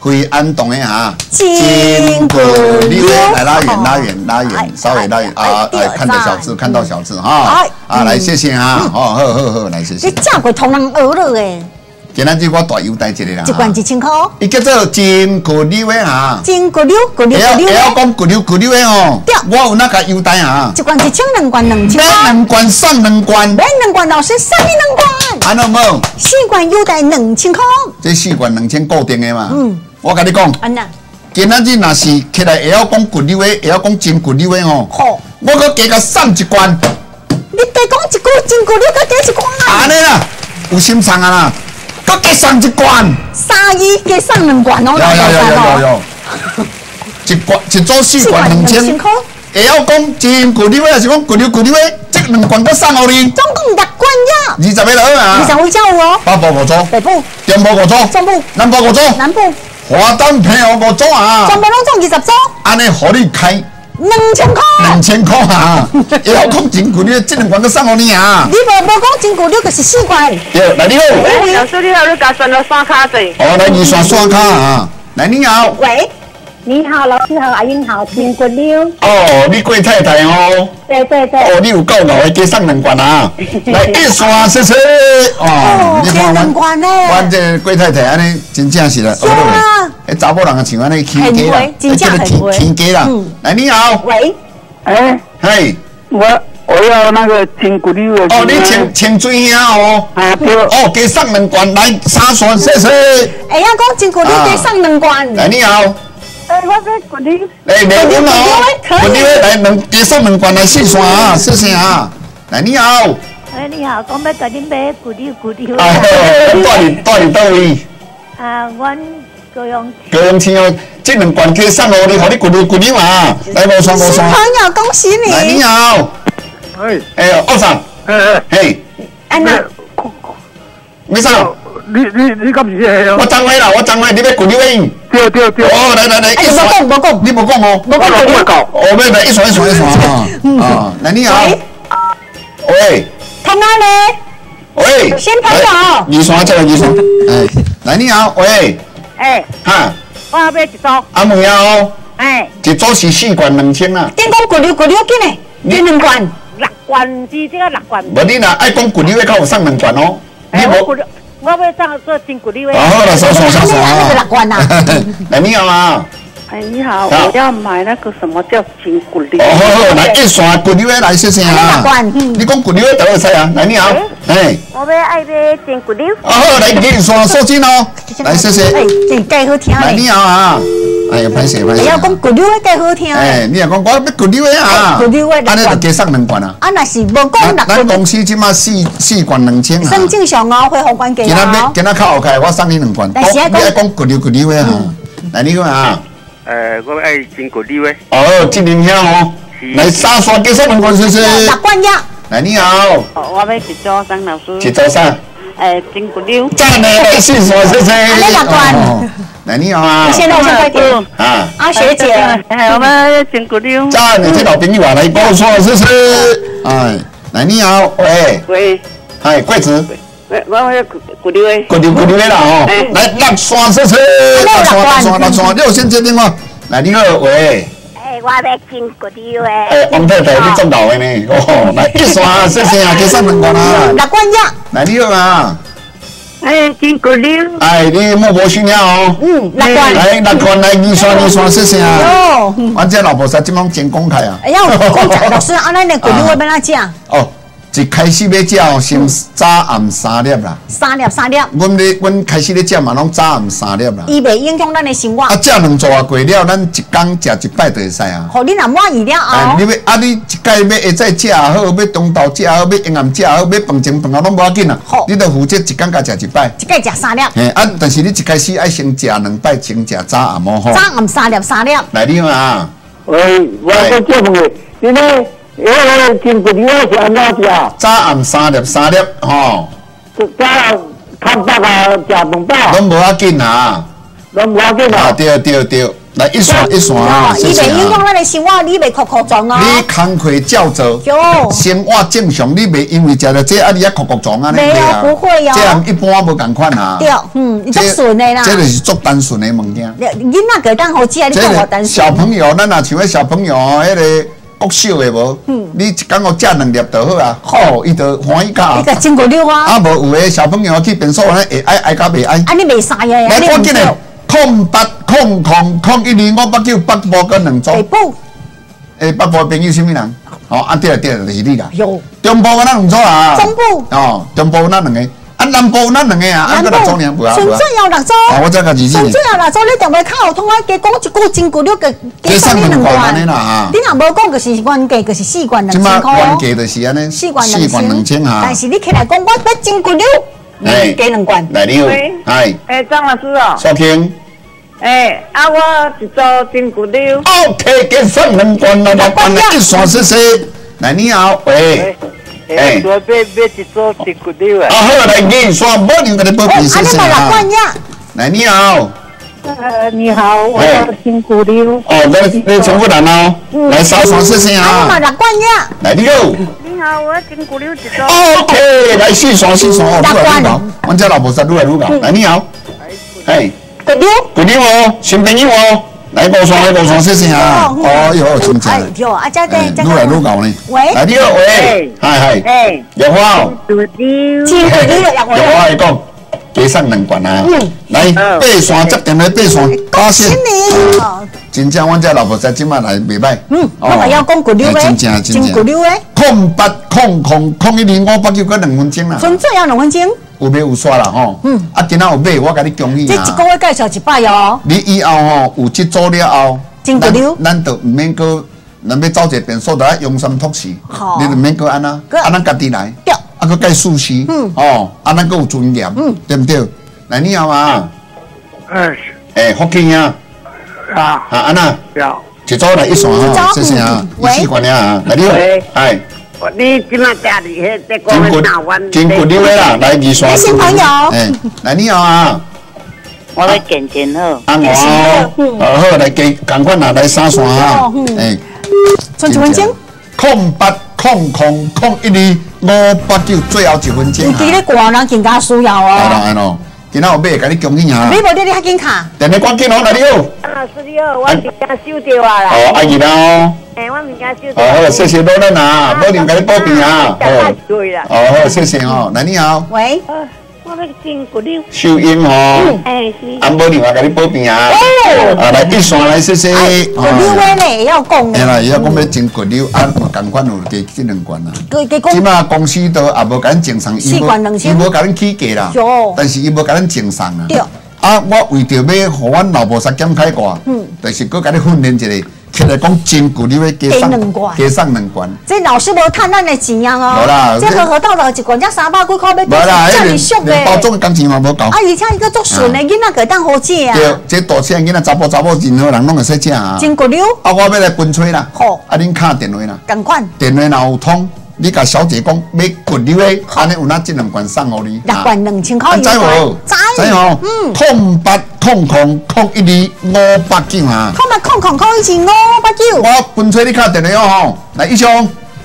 惠安洞的哈， 金骨溜， 来拉远，稍微拉远啊！看到小字哈，来谢谢啊，好，来谢谢。 你嫁过同人学了诶？ 今仔日我大优待一个啦， 一罐1000块。 伊叫做金骨溜的哈， 金骨溜， 会晓讲骨溜的哦。我有那个优待啊， 一罐1000，两罐2000。 买2罐送2罐， 买2罐老师送你2罐。 安怎无 ？4罐优待2000块。 这4罐2000固定的嘛。我跟你讲， 安那？ 今仔日若是起来会晓讲骨溜的，会晓讲真骨溜的哦。好，我搁加送1罐。 你再讲一句真骨溜，搁加1罐。 安尼啦，有心肠啊啦。搁加送1罐 ，3亿加送2罐哦。 有，一组4罐2000，会晓讲真骨溜还是讲骨溜的，这2罐搁送互你。 总共6罐呀。 20个了啊。 20位叫有哦。 北部5组， 北部， 中部5组， 中部， 南部5组， 南部， 华东平湖5组啊。 全部拢总20组。 安尼，互你开。 2000块 ，2000块啊！会晓讲真骨溜，这2罐都送互你啊！ 你无讲真骨溜，就是4罐。 对，来你好。 老师你好，你甲算了3卡子。 哦，来你算3卡啊！来你好。 喂，你好，老师好，阿英好，真骨溜。 哦，你贵太太哦。 对。 哦，你有够牛的，加送2罐啊！来一刷谢谢。 哦，加2罐呢。 阮这贵太太安尼真正是啦，学落去。迄查某人像安尼天家啦， 真正很天家啦。来，你好。 喂。 嘿。 我要那个真骨溜的。 哦，你清水兄哦。 啊对。 哦，加送2罐，来3刷谢谢。 会晓讲真骨溜，加送2罐。 来，你好。 我是骨溜。 来，没问哦。骨溜来加送2罐来4刷啊，谢谢啊。来，你好。 你好，讲要甲恁买骨溜。 带你倒位。 阮高雄市哦，这2罐加送互你，互你骨溜啊！来无双。 新朋友，恭喜你！ 来，你好。奥上。嘿。 安娜。 没啥。 你敢是这？ 我张伟啦，你要骨溜的。对。哦，来，一刷。 无讲。 你无讲哦。 我讲讲。 哦，来一刷啊。来，你好。喂。 看哪呢？ 喂。 新朋友。 二刷这个2刷。来，你好，喂。哈。 我要买1组。 阿妹啊哦。一组是4罐2000啊。 点讲骨溜紧嘞，你2罐。 6罐是这个6罐。 无你若爱讲骨溜的，较有送2罐哦。你无。 我要送做真骨溜的。 好了，刷啊。6罐啊。 来，你好啊。 你好，我要买那个什么叫真骨溜。 好，来一刷骨溜的来谢谢啊。你讲骨溜的倒会使啊？来，你好。 我要爱买真骨溜。 好，来给你刷手机哦。来谢谢。 真介好听。 来，你好啊。哎呀，歹势。 要讲骨溜的介好听。 你也讲我要骨溜的啊。 骨溜的。 安尼就加送2罐啊。 若是无讲6罐。 咱公司即马4罐2000啊。 算正常哦，恢复关系哦。 今仔较后开，我送你2罐。你爱讲骨溜的哈。来，你讲啊。 我爱真骨溜的。 哦，真灵兄哦。来3刷加送2罐，谢谢。 6罐呀。 来，你好。 我要1组送老师。 1组啥？ 真骨溜。 赞嘞，来4刷，谢谢。 6罐。 来，你好啊。 现在快点。啊，学姐。 我们真骨溜。 赞，你这老朋友啊，来帮我刷，谢谢。来，你好，喂。桂子。 我要骨溜的。 骨溜的啦哦。来6刷，谢谢。6刷，6先接电话。来，你好，喂。 我要真骨溜的。 王太太，你真老的呢。哦，来1刷，谢谢啊，加送2罐啊。 6罐呀。 来，你好啊。 真骨溜。 你莫无需要哦。 6罐。 来6罐，来2刷，谢谢啊。阮这老婆实即拢真公开啊。 要讲食，老师，咱的骨溜要哪食？ 哦。一开始要食哦，先早暗3粒啦。 3粒。 阮开始咧食嘛，拢早暗3粒啦。 伊袂影响咱的生活。 食2组啊，过了，咱一工食1摆就会使啊。 好，你若满意了后。 你一摆要下早食也好，要中昼食也好，要阴暗食也好，要饭前饭后拢无要紧啊。好，你著负责一工甲食1摆。 一摆食3粒。 但是你一开始爱先食2摆，先食早暗哦吼。 早暗3粒。 来，你啊。 喂，我再叫问你，你呢？真骨溜是安怎食？ 早暗3粒吼。 早看饱啊，食饭饱。 拢无要紧啊。 拢无要紧啊。 对。 来一线一线啊！ 你袂影响咱的生活，你袂哭哭撞哦。 你工课照做，生活正常，你袂因为食到这啊，你啊哭哭撞啊？ 没有，不会哦。 这样一般无共款啊。 对，你足顺的啦。 这就是足单纯的物件。 囡仔个当好食，你看我单纯。 小朋友，咱若像迄小朋友哦，迄个国小的无，你一工学食2粒就好啊，好，伊就欢喜到。 你个真骨溜啊！ 啊，无有的小朋友去便所呢，会爱甲袂爱。 啊，你袂使呀？ 来，赶紧的，08000589北部跟2组。北部。北部朋友什么人？哦，对，就是你啦。有。中部跟咱2组啊。中部。哦，中部咱2个。啊，南部咱2个啊，啊，个6组尔无啊。 纯粹有6组。 我再甲2组。 纯粹有6组，你定袂较有通啊？加讲一句真骨溜个， 加上2罐安尼啦哈。 你若无讲，就是原价就是4罐2000块。 即马原价就是安尼。4罐2000哈。 但是你起来讲，我要真骨溜，你加2罐。 来，你好， 哎，张老师哦。 收听。 我一组真骨溜。 OK， 加上2罐啦，6罐啦，一线谢谢。来，你好，喂。 我要一组真骨溜啊！ 好，来2线，无人甲你报平谢谢啊。来，你好。 你好，我要真骨溜。 你重复人哦。来3线谢谢啊。来，你好。 你好，我要真骨溜一组。 OK， 来4线哦，愈来愈高。阮这老婆实愈来愈高。来，你好。骨溜哦，新朋友哦。来5线谢谢啊！哟，真正。愈来愈高呢。 喂。 来，你好，喂。嗨。有话哦。 真骨溜有话会讲。加上2罐啊！来8线接电话8线，8线。真正，阮这老婆仔即马来袂歹。 我嘛要讲骨溜诶，真骨溜诶。 08000589个2分钟啦。 纯粹要2分钟。 有买有刷啦吼。啊，今仔有买，我甲你恭喜啊！ 这1个月介绍1摆哦。 你以后吼有这组了后， 真骨溜， 咱就毋免搁，咱要走一个便所，就爱用心托市。你就免搁安那，咱家己来。啊，佮介舒适，啊，咱佮有尊严，对不对？来，你好啊。福建啊。安那。一组来1线哈，谢谢啊。14罐啊，来你好。 你即马食哩迄在讲哪湾？ 真骨溜的啦，来2线。 新朋友。 来你好啊。 我来健健好。 好，来加共款啊，来3线哈。 剩1分钟。 0800012589，最后1分钟。 你咧挂人更加需要哦。 哎咯，今仔有买，甲你恭喜哈。 你无你较紧卡。 电话关紧哦，来你好。 老师你好，我物件收着啊啦。 阿姨啦哦。 我物件收着。 好，谢谢老人啊，无人甲你报平啊。好，谢谢哦，来你好。 喂。 我要真骨溜。 收音哦。 是。 无另外甲你报平啊。来1线来谢谢。 骨溜的咧要讲。 嘿啦，伊要讲要真骨溜，无共款有加这2罐啦。即马公司都也无甲咱赠送，伊无甲咱起价啦。但是伊无甲咱赠送啊。我为着要互阮老婆杀减开挂，就是搁甲你训练一下。起来讲真骨溜的加上2罐， 这老师无趁咱的钱啊！ 无啦， 这好到了1罐才300几块，要叫你俗的。 包装的工钱嘛无够。 而且伊个足顺的，囡仔个当好食啊。 对，这大声囡仔查甫任何人拢会使食啊。 真骨溜。 我要来分吹啦。 好。 恁敲电话啦。 同款。 电话若有通，你甲小姐讲要骨溜的，安尼有哪这2罐送互你 ？6罐2000块。 知无？知哦。0800012589啊。 0800012589。 我分吹你敲电话哦，来一上。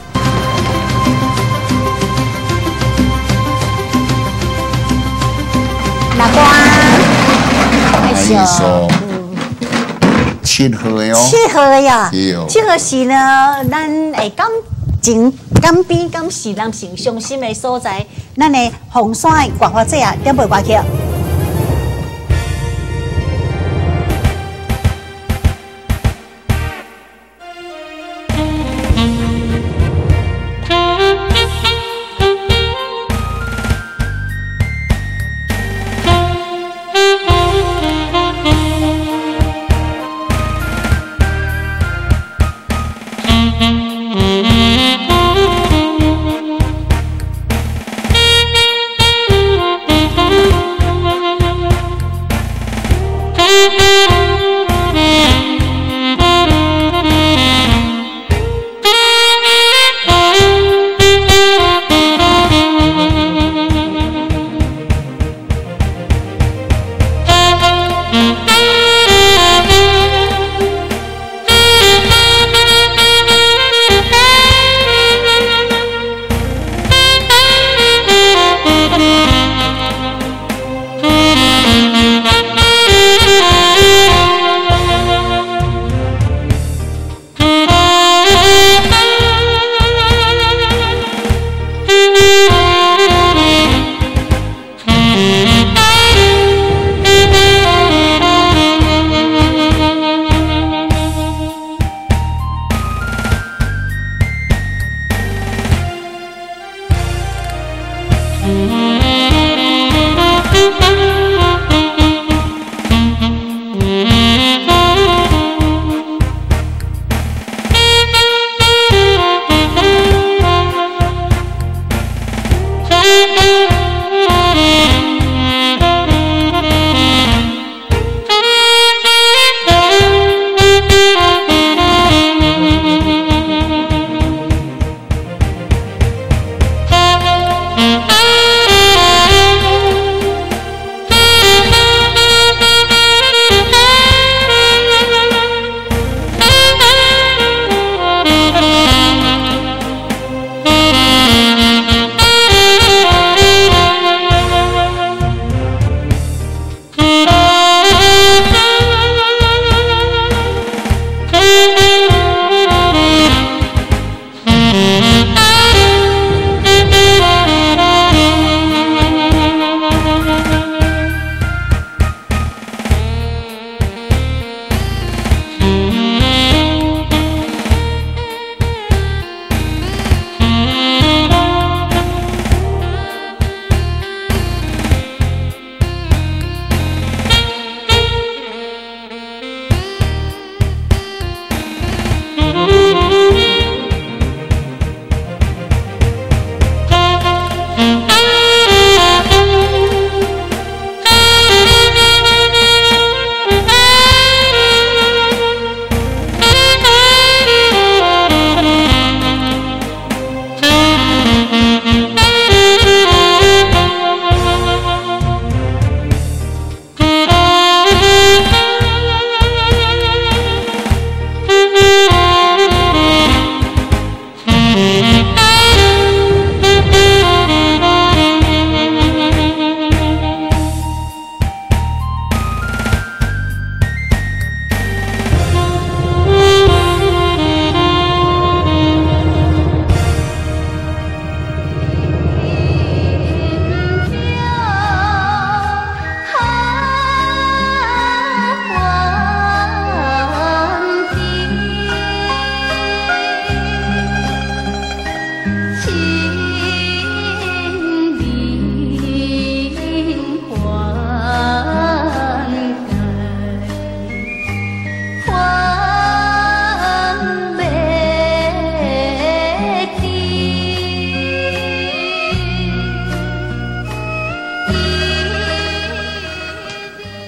哪关？ 哎呦，7号的哦。 7号的呀。 对哦。 7号是呢，咱会港边港市人性伤心的所在，咱的红山的刮花者啊，点袂刮去。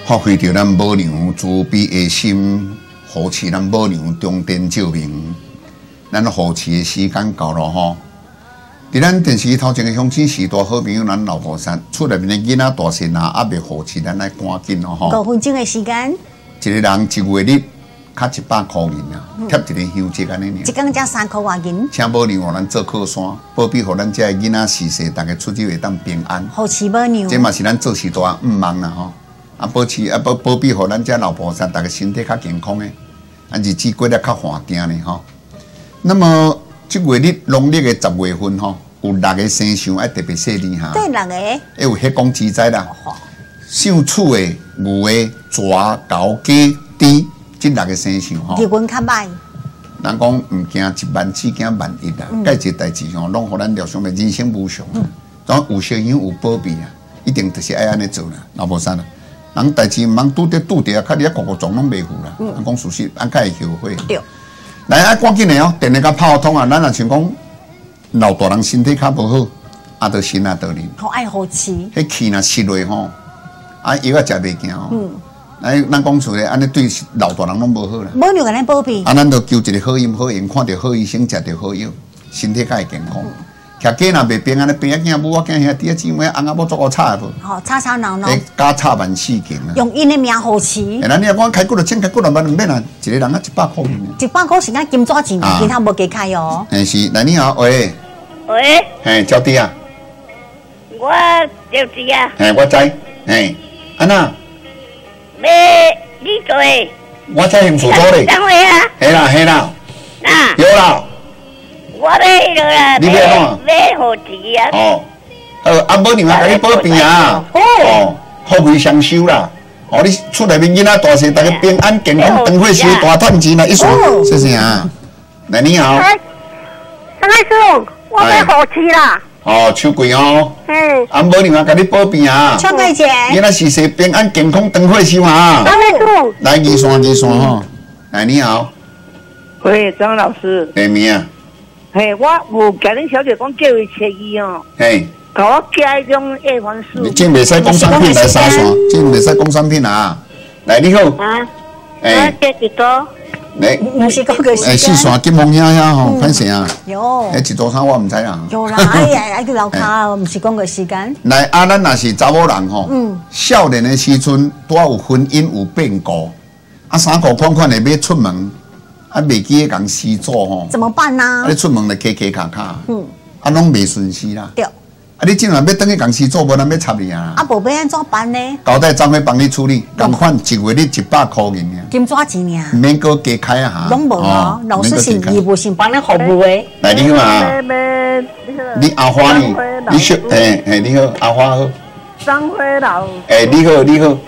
发挥着咱母娘慈悲的心，扶持咱母娘中殿照明。咱扶持的时间到了吼。伫咱电视头前的乡亲时代好朋友，咱老菩萨厝内面的囡仔大神啊，也未扶持咱来赶紧咯吼。 5分钟的时间， 一个人1月日较100块银啊，贴一个香节安尼尔。 一工才3块外银。 请母娘互咱做靠山，保庇互咱遮的囡仔逝世，大家出去会当平安。 扶持母娘， 这嘛是咱做时代忙啦吼。保持保庇互咱遮老菩萨，大家身体较健康诶，日子过得较hòa定咧吼。那么这月日农历的10月份吼，有6个生肖爱特别说你哈。 对6个。 还有血光之灾啦，属鼠的、牛的、蛇、狗、鸡、猪，这6个生肖吼。 日运较歹。 人讲唔惊1万只惊万一啦，介一代志吼，拢互咱疗伤的人生无常啊。当有小养有保庇啊，一定就是爱安尼做啦，老婆生啦。人代志唔通拄着，较你国撞拢袂赴啦。人讲事实，安较会后悔。 对。 来啊，赶紧的哦，电力甲泡通啊！咱若像讲老大人身体较无好，啊，着心啊得灵。 好爱好吃。 迄气若失落吼，啊，药啊食袂惊吼。咱讲出来，安尼对老大人拢无好啦。 母娘甲咱保庇。 啊，咱着求一个好音好缘，看到好医生，食着好药，身体较会健康。徛家若袂平安，病仔囝母仔囝兄弟姊妹，翁仔某做个吵无？ 吼，吵吵闹闹。 家吵万事件啊！ 用因的名扶持。 咱你若讲开骨就请开骨了，唔免啦，一个人啊100块银。 100块是咱金纸钱，其他无加开哦。 是，来你好，喂。 喂。 嘿，招弟啊。 我招弟啊。 嘿，我知，嘿，安那？ 你做诶？ 我在兴厝做咧。 等会啊。 嘿啦，嘿啦。 那。 有啦。 我买迄个啦， 你买哪？ 买好吃啊！ 哦，啊，母娘啊，甲你保庇啊！哦，富贵双收啦！哦，你厝内面囡仔大细，大家平安健康，长岁时大赚钱啦！一说，谢谢啊。来，你好。 陈先生，我买好吃啦。 哦，手贵哦。啊，母娘啊，甲你保庇啊！ 超贵钱。 囡仔时世平安健康，长岁时啊！ 陈先生。 来，二线吼。来，你好。 喂，张老师。 下面啊。 嘿，我有甲恁小姐讲叫伊切伊哦， 嘿， 甲我加迄种叶黄素。 你真袂使讲产品来三线，真袂使讲产品啊！来，你好。 啊。哎。这几多？ 来。 不是讲个时间。 四线金凤遐吼，歹势啊。 有。 一座山我唔知啦。 有啦，哎呀，个楼骹，唔是讲个时间。 来，啊，咱若是查某人吼，少年的时阵拄有婚姻有变故，啊，衫裤款款的要出门。啊，袂记个共施做吼， 怎么办呢？ 啊，你出门就卡卡，啊，拢袂顺时啦。 对。 啊，你今晚要等去共施做，无人要插你啊。 啊，无要安怎办呢？ 交代张会帮你处理，共款1月日100块银尔。 金纸钱尔。 免搁加开啊哈。 拢无哦，老师是义务性帮你服务的。 来，你好啊。你阿花呢？你小你好，阿花好。 张辉老。 你好，你好。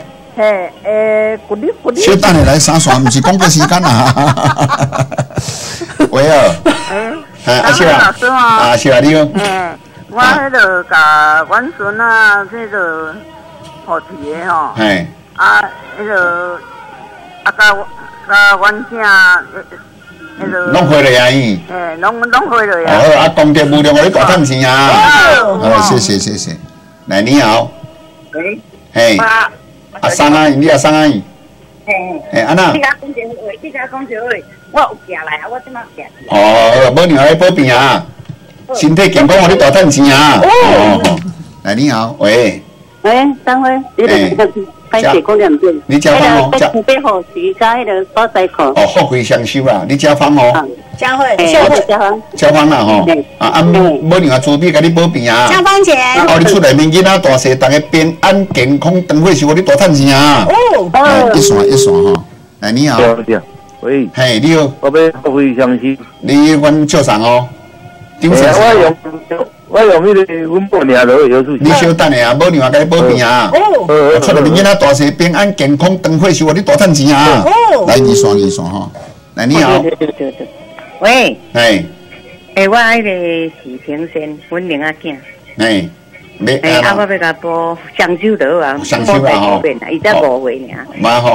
小等下来三线，唔是广告时间啊！喂啊， 阿秀啊， 阿秀啊，你好。 我迄个甲阮孙啊，这个好吃的吼。 嘿。 啊，迄个啊，甲阮囝迄个。 拢回来啊伊。 拢回来啊。 哦，啊，公爹无量，我你大赚钱啊！哦，谢谢。来，你好。 喂。 嘿。啊，三阿姨，你啊三阿姨。安那？ 你甲讲一话，我有行来啊，我即马行。 哦，母娘来保庇啊，身体健康，互你大赚钱啊。哦。来，你好，喂。 喂，张辉，你歹势讲两句。 你家芳哦， 要好时甲迄个所在课。 哦，富贵双收啦，你家芳哦。 家辉， 家芳啦吼。啊，母娘啊，慈悲甲你保庇啊。 家芳姐。 啊，你厝内面囡仔大细，大家平安健康，长岁时互你大赚钱啊。哦。一线吼。来，你好。 喂。 嘿，你好。 我要富贵双收。 你阮借上哦。 我用迄个阮母娘落去出去。 你稍等下啊，母娘啊，甲你保庇啊。厝内面囡仔大细平安健康，长岁时互你大赚钱啊。来，二线吼。来，你好。 喂。 嘿。 我迄个许平生，阮另仔囝。 嘿。 我要甲播双手就好啊。 双手啊吼。 伊才5岁尔。 嘛吼。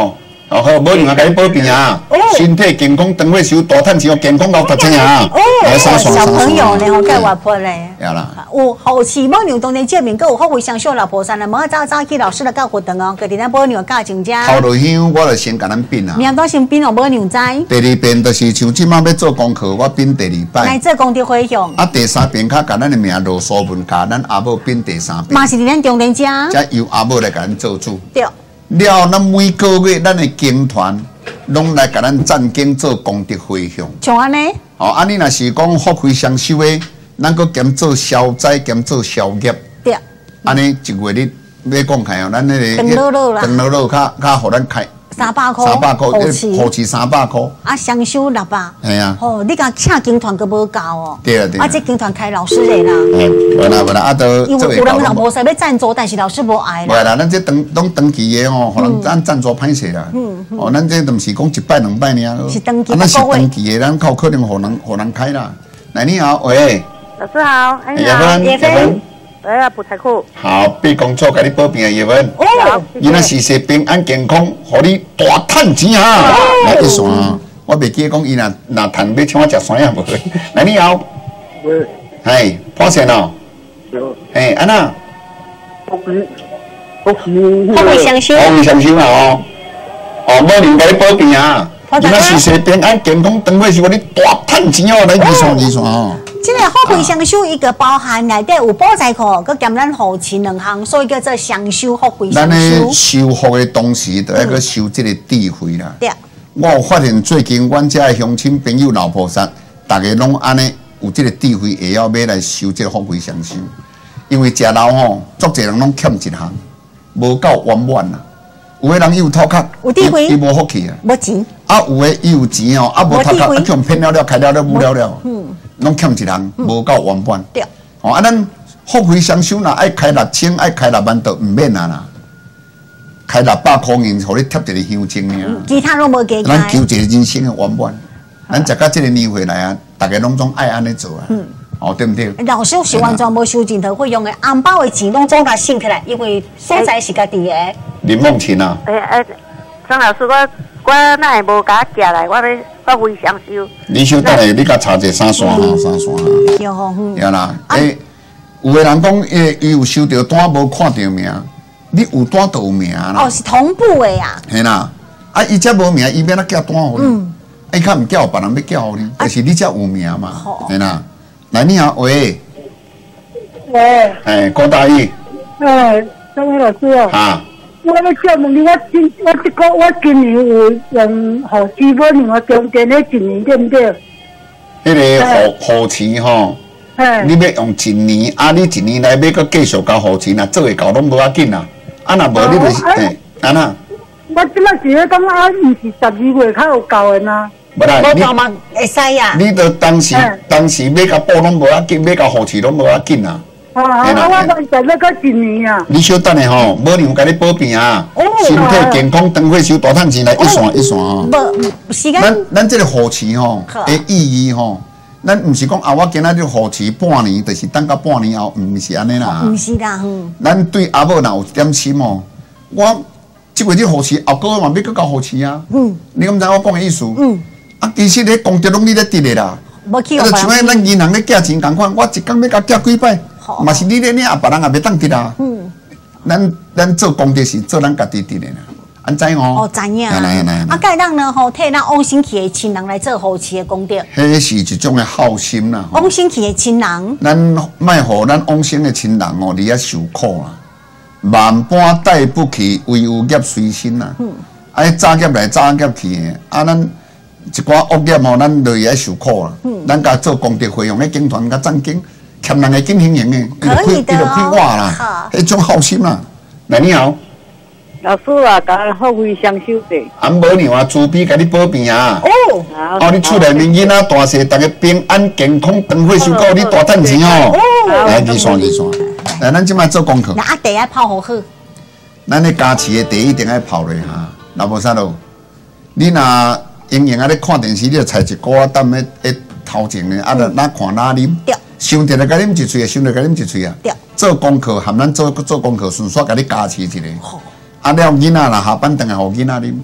好，无另外给你保庇啊，身体健康，长岁寿，大趁钱，健康到达成啊！来三双， 小朋友呢，盖活泼嘞。 呀啦， 有好事保牛当年见面，佮有福慧相惜老婆山了，无早早去老师来教活动哦，佮伫咱保牛教真正。 头落香，我就先甲咱变啊。 明仔先变哦，保牛仔。 第二遍就是像即摆要做功课，我变第二摆。 来做功德回向。 啊，第三遍较甲咱的名罗书文，甲咱阿母变第三遍。 嘛是伫咱中间遮。 才由阿母来甲咱做主。 对。 了，咱每个月咱的经团拢来甲咱赞经做功德回向。 像安尼。 哦，安尼若是讲福慧双修的，咱搁兼做消灾，兼做消业。 对。 安尼一月日要讲开哦，咱那个长乐乐较互咱开。 300块， 好市300块， 啊，双收600。 系啊。 哦，你甲请经团佫无够哦。 对啊对啊。 啊，这经团开老师的啦。 无啦，啊都因为有人若无使要赞助，但是老师无爱啦。 无啦，咱这拢长期的哦，互人咱赞助歹势啦。哦，咱这都毋是讲1摆2摆尔。 是长期的。 咱是长期的，咱较可能互人开啦。来，你好，喂。 老师好， 叶芬。 补财库。 好，被工作给你保庇啊，叶文。哦。伊那事事平安健康，互你大趁钱啊！来一线啊！我袂记讲伊若趁要请我食山也无。来，你好。 喂。 嘿，破线哦。 有。 嘿，安那？ 福慧相修。 福慧相修啊！哦。哦，无人给你保庇啊！伊那事事平安健康，长岁寿，互你大趁钱哦！来二线哦。 这个福慧双修一个包含内底有保财库，佮兼咱福气2项，所以叫做双修福慧双修。 咱咧修福的同时，就要去修这个智慧啦。 对。 我有发现最近阮遮的乡亲朋友老菩萨，大家拢安尼有这个智慧，会要来修这个福慧双修。因为食老吼，足侪人拢欠一项，无够圆满啦。有的人伊有头壳， 有智慧， 伊无福气啊。 无钱。 啊，有的伊有钱哦，啊无头壳，啊叫人骗了，开了，误了。拢欠一项，无够圆满。 对。 哦，啊，咱福慧双修若爱开6000，爱开6万，都毋免啊啦。开600块银，互你贴一个香精尔。 其他拢无加。 咱求一个人生的圆满。咱食到这个年岁来啊，大家拢总爱安尼做啊。哦，对不对？ 老师是完全无收尽头费用的，红包的钱拢总他省起来，因为所在是家己的。 林梦琴啊。 张老师，我哪会无甲寄来？我要福慧双修。 你小等下，你甲查者3线哈，3线哈。 有吼。 对啦，有的人讲，伊有收到单，无看到名，你有单就有名啦。 哦，是同步的呀。 系啦，啊，伊遮无名，伊免哪寄单互你？伊较毋叫别人要叫互你，就是你遮有名嘛，系啦。来，你好，喂。 喂。 哎，郭大义。 张伟老师哦。 啊。 我要叫问你，我今年有用好基本用中间的1年对不对？ 迄个护持吼，你要用1年，啊，你1年内要搁继续交护持，若做会到拢无要紧啦。啊，若无你就是安那？ 我即摆是咧讲啊，毋是12月较有够的吗？ 无啦， 你会使呀。 你着当时要甲补拢无要紧，要甲护持拢无要紧啦。 我在要到1年啊！ 你小等下吼，无人甲你保庇啊！身体健康，长岁寿，大趁钱来一线吼。 无时间。 咱这个护持吼，的意义吼，咱毋是讲啊，我今仔日护持半年，就是等到半年后，毋是安尼啦。 毋是啦， 咱对阿母若有一点心哦，我即月日护持，后个月嘛要搁交护持啊。你敢知我讲的意思？啊，其实咧功德拢你咧得的啦。 无去。 就像咱银行咧寄钱共款，我一工要甲寄几摆。嘛是你咧，啊别人也袂当得啦。咱做功德是做咱家己得的啦，安知哦？ 哦，知影。啊，该当呢吼，替咱往生去的亲人来做护持的功德。 迄是一种的孝心啦。 往生去的亲人。 咱莫互咱往生的亲人哦，你遐受苦啦。万般带不起，唯有业随身啦。啊，早业来早业去的，啊，咱一寡恶业吼，咱就会受苦啦。咱甲做功德回向的经团甲赞经。欠人的金行营的，伊就开活啦，迄种好心啦。来，你好， 老师啊，甲福慧双修的。 俺无你话慈悲，甲你保庇啊。哦，你厝内面囡仔大细，大家平安健康，长岁寿，够你大趁钱哦。来，二线。来，咱即摆做功课。 那茶要泡好好。 咱咧家饲的茶一定要泡落哈，若无啥咯。你若闲闲啊咧看电视，你就采一锅等咧头前的，啊，哪看哪啉。想着来甲啉一喙啊，想着甲啉一喙啊。做功课含咱做功课，顺续甲你加持一个。啊了，囡仔若下班等下互囡仔啉。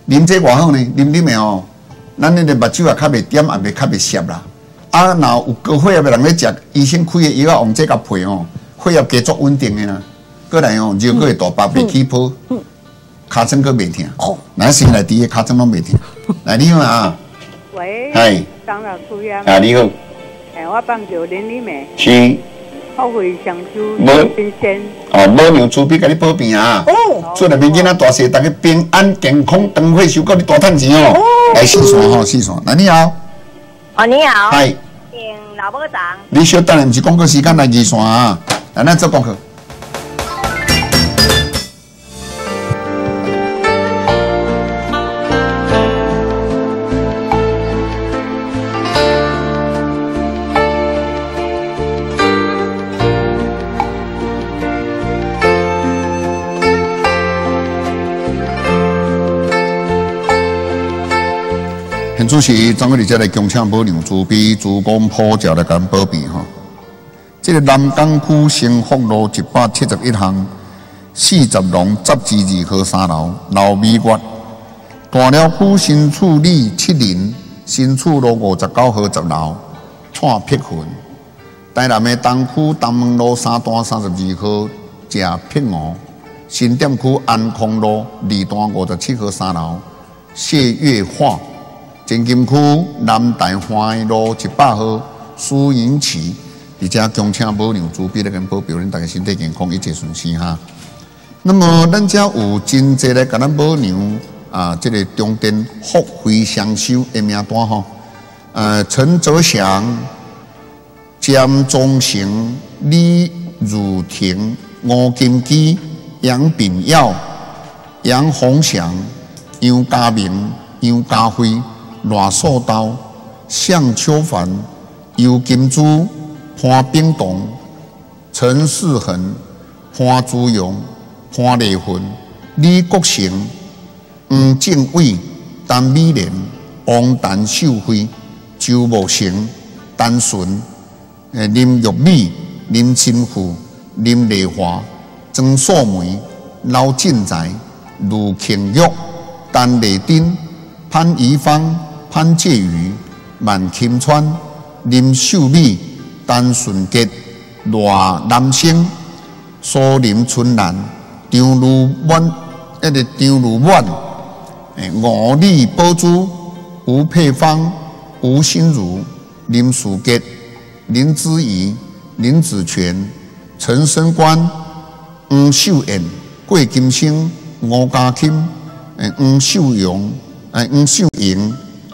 啉这偌好呢？啉的哦，咱那个目睭也较袂点，也袂较袂涩啦。啊，若有高血压的人咧食，医生开的药啊，用这甲配哦，血压加足稳定的啦。过来哦，肉个会大包，袂起泡，骹针个袂疼。咱生来第一骹针拢袂疼。来，你好啊。 喂。 嗨。 张老师呀。 啊，你好。 我帮助恁里面。 是。 后悔上周新鲜。 哦，母娘慈悲，甲你保庇啊！哦。做来面囡仔大细，大家平安健康，长岁寿，够你大赚钱哦。来四线吼，四线。来，你好。 哦，你好。 嗨。 请老部长。 你稍等，毋是广告时间来二线啊！来，咱做功课。现主席张伟丽才来恭请母娘慈悲主公普照来甲咱保庇吼。这个南港区幸福路171巷40弄12号3楼老美馆，大寮区新厝里7人，新厝路59号10楼蔡碧云，台南的东区东门路3段32号谢碧娥，新店区安康路2段57号3楼谢月华。前金区南大花路100号苏银旗，而且恭请母娘慈悲来跟保佑恁大家身体健康，一切顺心哈。那么咱遮有真济来甲咱母娘啊，这个中殿福慧双修的名单吼，陈泽祥、詹忠成、李汝婷、吴金基、杨炳耀、杨宏祥、杨家明、杨家辉。赖素刀、向秋凡、尤金珠、潘炳东、陈世恒、潘祖勇、潘丽云、李国成、黄正伟、陈美莲、王陈秀辉、周茂成、陈纯、林玉美、林新富、林丽华、曾素梅、刘进财、卢庆玉、陈丽珍、潘怡芳。潘介瑜、万kim川、林秀美、陈顺杰、罗南星、苏林春兰、张如婉、张如婉、吴丽宝珠、吴佩芳、吴心如、林淑杰、林子怡、林子全、陈升官、黄秀燕、郭金星、吴家钦、黄秀荣、黄秀莹。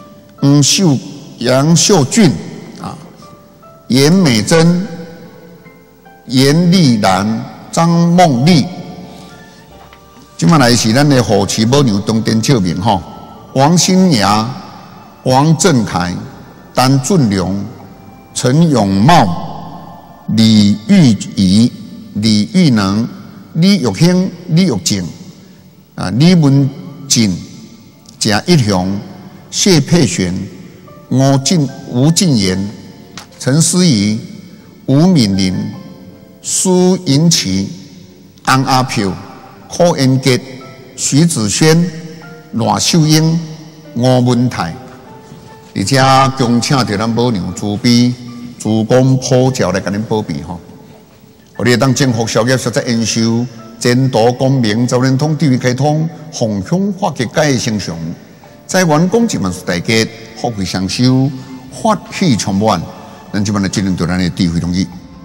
杨秀俊啊，严美珍、严丽兰、张梦丽，今麦来是咱的护持母娘中殿照明吼，王新雅、王振凯、单俊良、陈永茂、李玉仪、李玉能、李玉兴、李玉静啊、李文锦、贾一雄。谢佩璇、吴敬言、陈思怡、吴敏玲、苏银琪、安阿飘、柯恩杰、徐子轩、赖秀英、吴文泰，而且恭请着咱母娘慈悲主公普照来甲恁保庇吼，互你当政福小业实在延寿，前途光明，早年通地位开通，弘向化结界成常。在员工一万事大吉，福慧双修，法喜充满。咱即摆来进入到咱的智慧同意。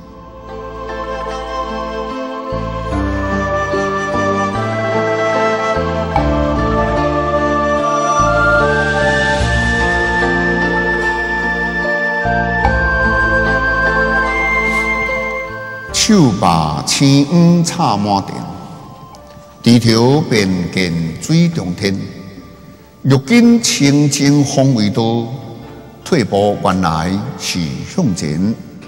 手把青黄插满田，低头便见水中天。如今清净风味多，退步原来是向前。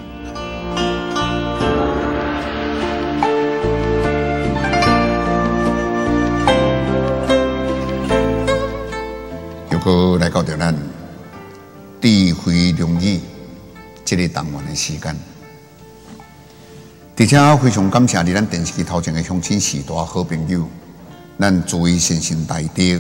又搁来到着咱智慧容易这个单元的时间，而且非常感谢伫咱电视机头前的乡亲士大好朋友，咱诸位先生大德。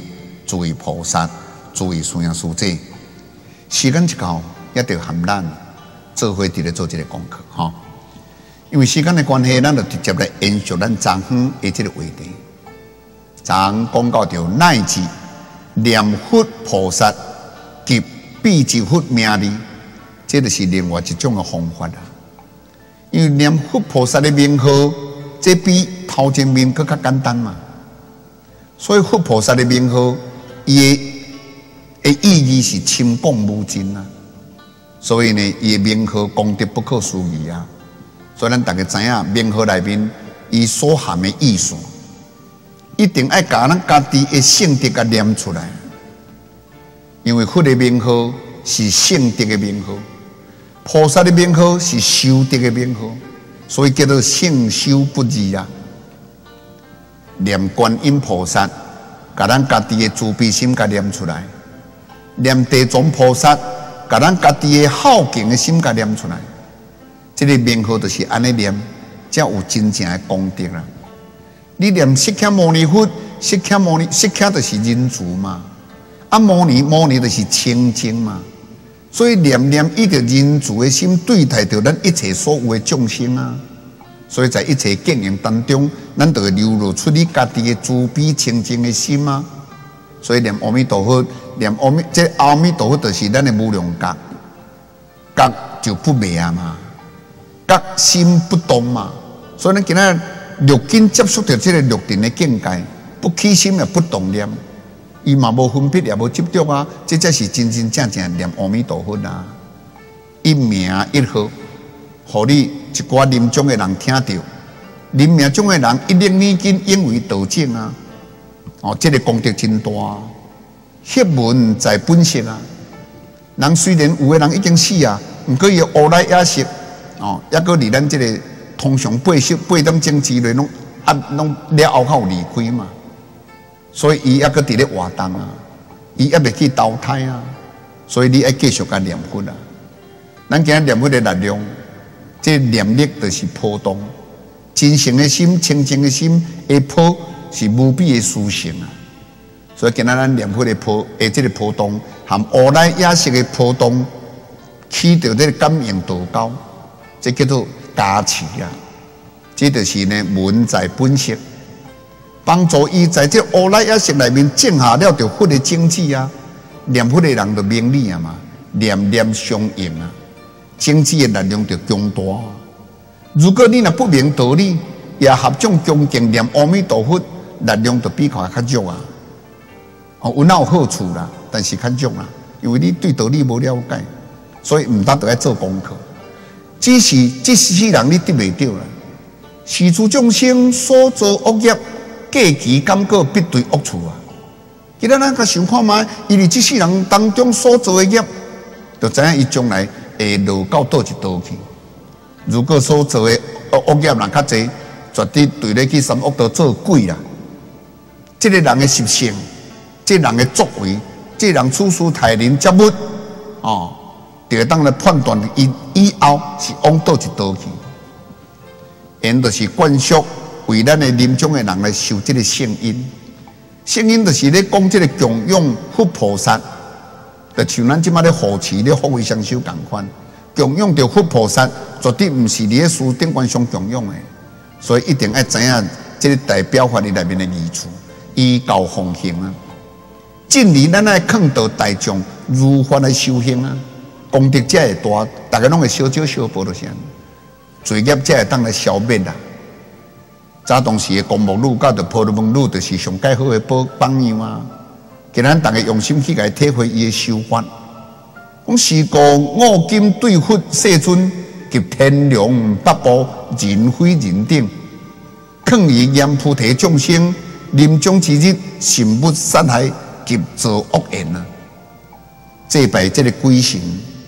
诸位菩萨、诸位师兄师姐，时间一到，也得含咱做伙伫咧做这个功课哈。因为时间的关系，咱就直接来延续咱昨昏的这个话题。昨讲到着乃至念佛菩萨及秘籍佛名字，这就是另外一种的方法啦。因为念佛菩萨的名号，这比头前面更较简单嘛。所以佛菩萨的名号，伊的意义是深广无尽啊。所以呢，伊的名号功德不可思议啊。所以咱大家知影，名号内面伊所含的意思，一定要把咱家己的性德给念出来。因为佛的名号是性德的名号，菩萨的名号是修德的名号，所以叫做性修不二啊。念观音菩萨，把咱家己的慈悲心给念出来；念地藏菩萨，把咱家己的好敬的心给念出来。这个名号就是安尼念，才有真正的功德啦。你念释迦牟尼佛，释迦就是人主嘛，啊牟尼就是清净嘛。所以念一个人主的心，对待着咱一切所有的众生啊。所以在一切经营当中，咱就会流露出你家己的慈悲清净的心啊。所以念阿弥陀佛，这阿弥陀佛就是咱的无量觉，觉就不灭啊嘛。觉心不动嘛，所以咱今仔六根接触到这个六尘的境界，不起心也不动念，伊嘛无分别也无执着啊，这才是真真正正念阿弥陀佛啊。一名一号，互你一寡临终的人听到，临命终的人一念念经因为道正啊，哦，这个功德真大，学问在本色啊。人虽然有的人已经死啊，不过伊乌来也识。哦，抑个离咱这个通常8点钟之内拢了后才有离开嘛，所以伊抑个伫咧活动啊，伊抑未去投胎啊，所以你要继续甲念佛啊。咱今日念佛的力量，这念力就是波动，真诚的心、清净的心的波是无比的殊胜啊。所以今日咱念佛的波，这个波动，含乌来也识的波动，起到这个感应度高。这叫做加持啊！这就是呢文在本色，帮助伊在这乌来也识内面种下了着佛的种子啊。念佛的人就明理啊嘛，念念相应啊，种子的力量就强大啊。如果你若不明道理，也合众恭敬念阿弥陀佛，力量就比较弱啊。哦，有哪有好处啦？但是较弱啦，因为你对道理无了解，所以唔得要做功课。只是这世人你得袂到啦，世诸众生所做恶业，过其感果必对恶处啊！今仔咱甲想看觅，伊伫这世人当中所做的业，就知影伊将来会落到倒一道去。如果所做的恶业人较济，绝对对咧去三恶道做鬼啦。这个人的习性，这人的作为，这人处事待人接物，哦。就当来判断伊以后是往倒一道去，因就是灌输为咱的临终的人来受这个圣因。圣因就是咧讲这个供养佛菩萨，就像咱即马咧护持咧福慧双修共款，供养着佛菩萨，绝对唔是伫咧书顶观上供养的，所以一定要知影这个代表法律内面的义处，依教奉行啊。尽力咱来劝导大众如法来修行啊。功德才会大，大家拢会小少小报就行，罪业才会当来消灭啦。早当时的公木路甲着婆罗门路，就是上介好的榜样啊。今咱大家用心去来体会伊的修法。讲是故五金对佛世尊及天龙八部人非人等，劝以严菩提众生临终之日，慎勿杀害及造恶言啊！祭拜这个鬼神。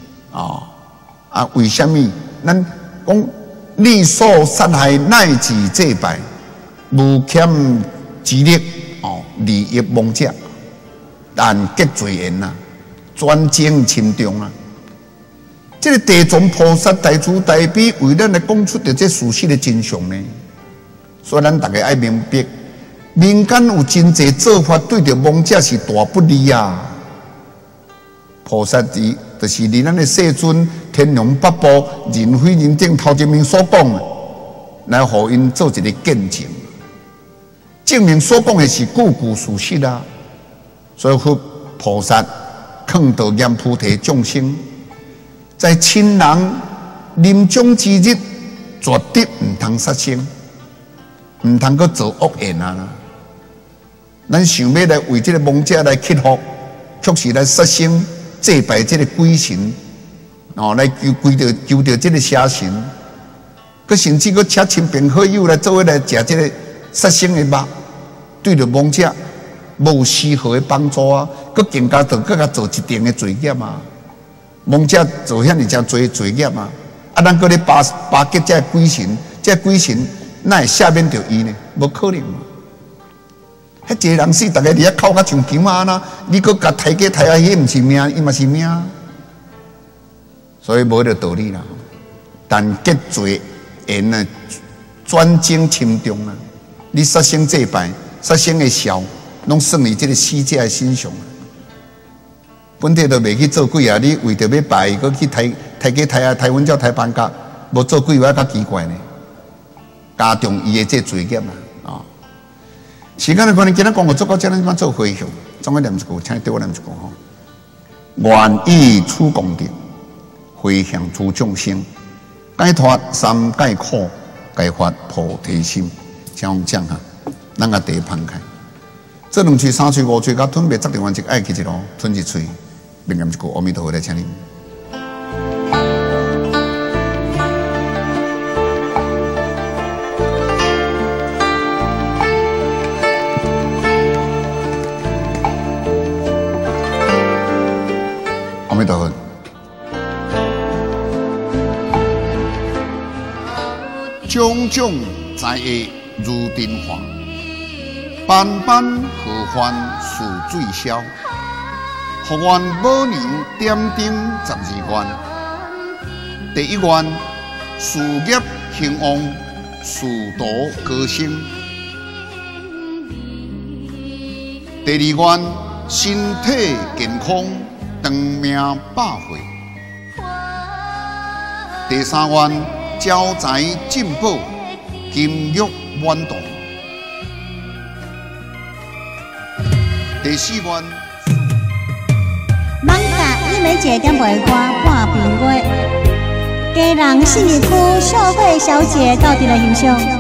为什么？咱讲你所杀害乃至祭拜，无欠之力利益亡者，但结罪缘啊，专精深重啊。这个地藏菩萨大慈大悲为咱来讲出的这事实的真相呢，所以咱大家爱明白， 民间有真济做法，对着亡者是大不利啊！菩萨就是离咱的世尊天龙八部、人非人等头前面所讲的，来互因做一个见证，证明所讲的是句句事实啊！所以佛菩萨劝导阎菩提众生，在亲人临终之日，绝对唔通杀生，唔通去做恶言啊！咱想要来为这个亡者来祈福，却是来杀生祭拜这个鬼神，来求着这个邪神，佮甚至佮请亲朋好友来做伙来食这个杀生的肉，对着亡者无丝毫的帮助啊！佮更加更加做一定的罪业啊！亡者做遐尼正多罪业啊！咱搁咧巴结这鬼神，这鬼神哪会赦免着伊呢？无可能。迄一个人死，大家伫遐哭甲像球啊呐！你搁甲抬价抬啊，迄毋是命，伊嘛是命。所以无着道理啦。但结罪言呢，专精深重啊！你杀生祭拜、杀生的孝，拢算于这个死者的身上。本地都袂去做鬼啊！你为着要拜，搁去抬价抬啊，抬阮照抬班价，无做鬼话较奇怪呢。加重伊的这罪孽啦！时间的关系，今日讲我做到这，咱做回向，总个念一句，请你对我念一句吼。愿以此功德，回向诸众生，解脱三界苦，解发菩提心。像这样哈，咱个地放开，这两喙、三喙、五喙，甲吞灭，决定完一爱去一路，吞一喙，并念一句阿弥陀佛来请你。阿弥陀佛。种种灾厄如尘化，般般何患是最消？福愿母娘点灯12愿，第一愿事业兴旺，仕途高升；第二愿身体健康，长命百岁；第三愿招财进宝，金玉满堂；第四愿。 艋舺你要坐点卖歌半边月，家人信义区社会小姐到底来欣赏。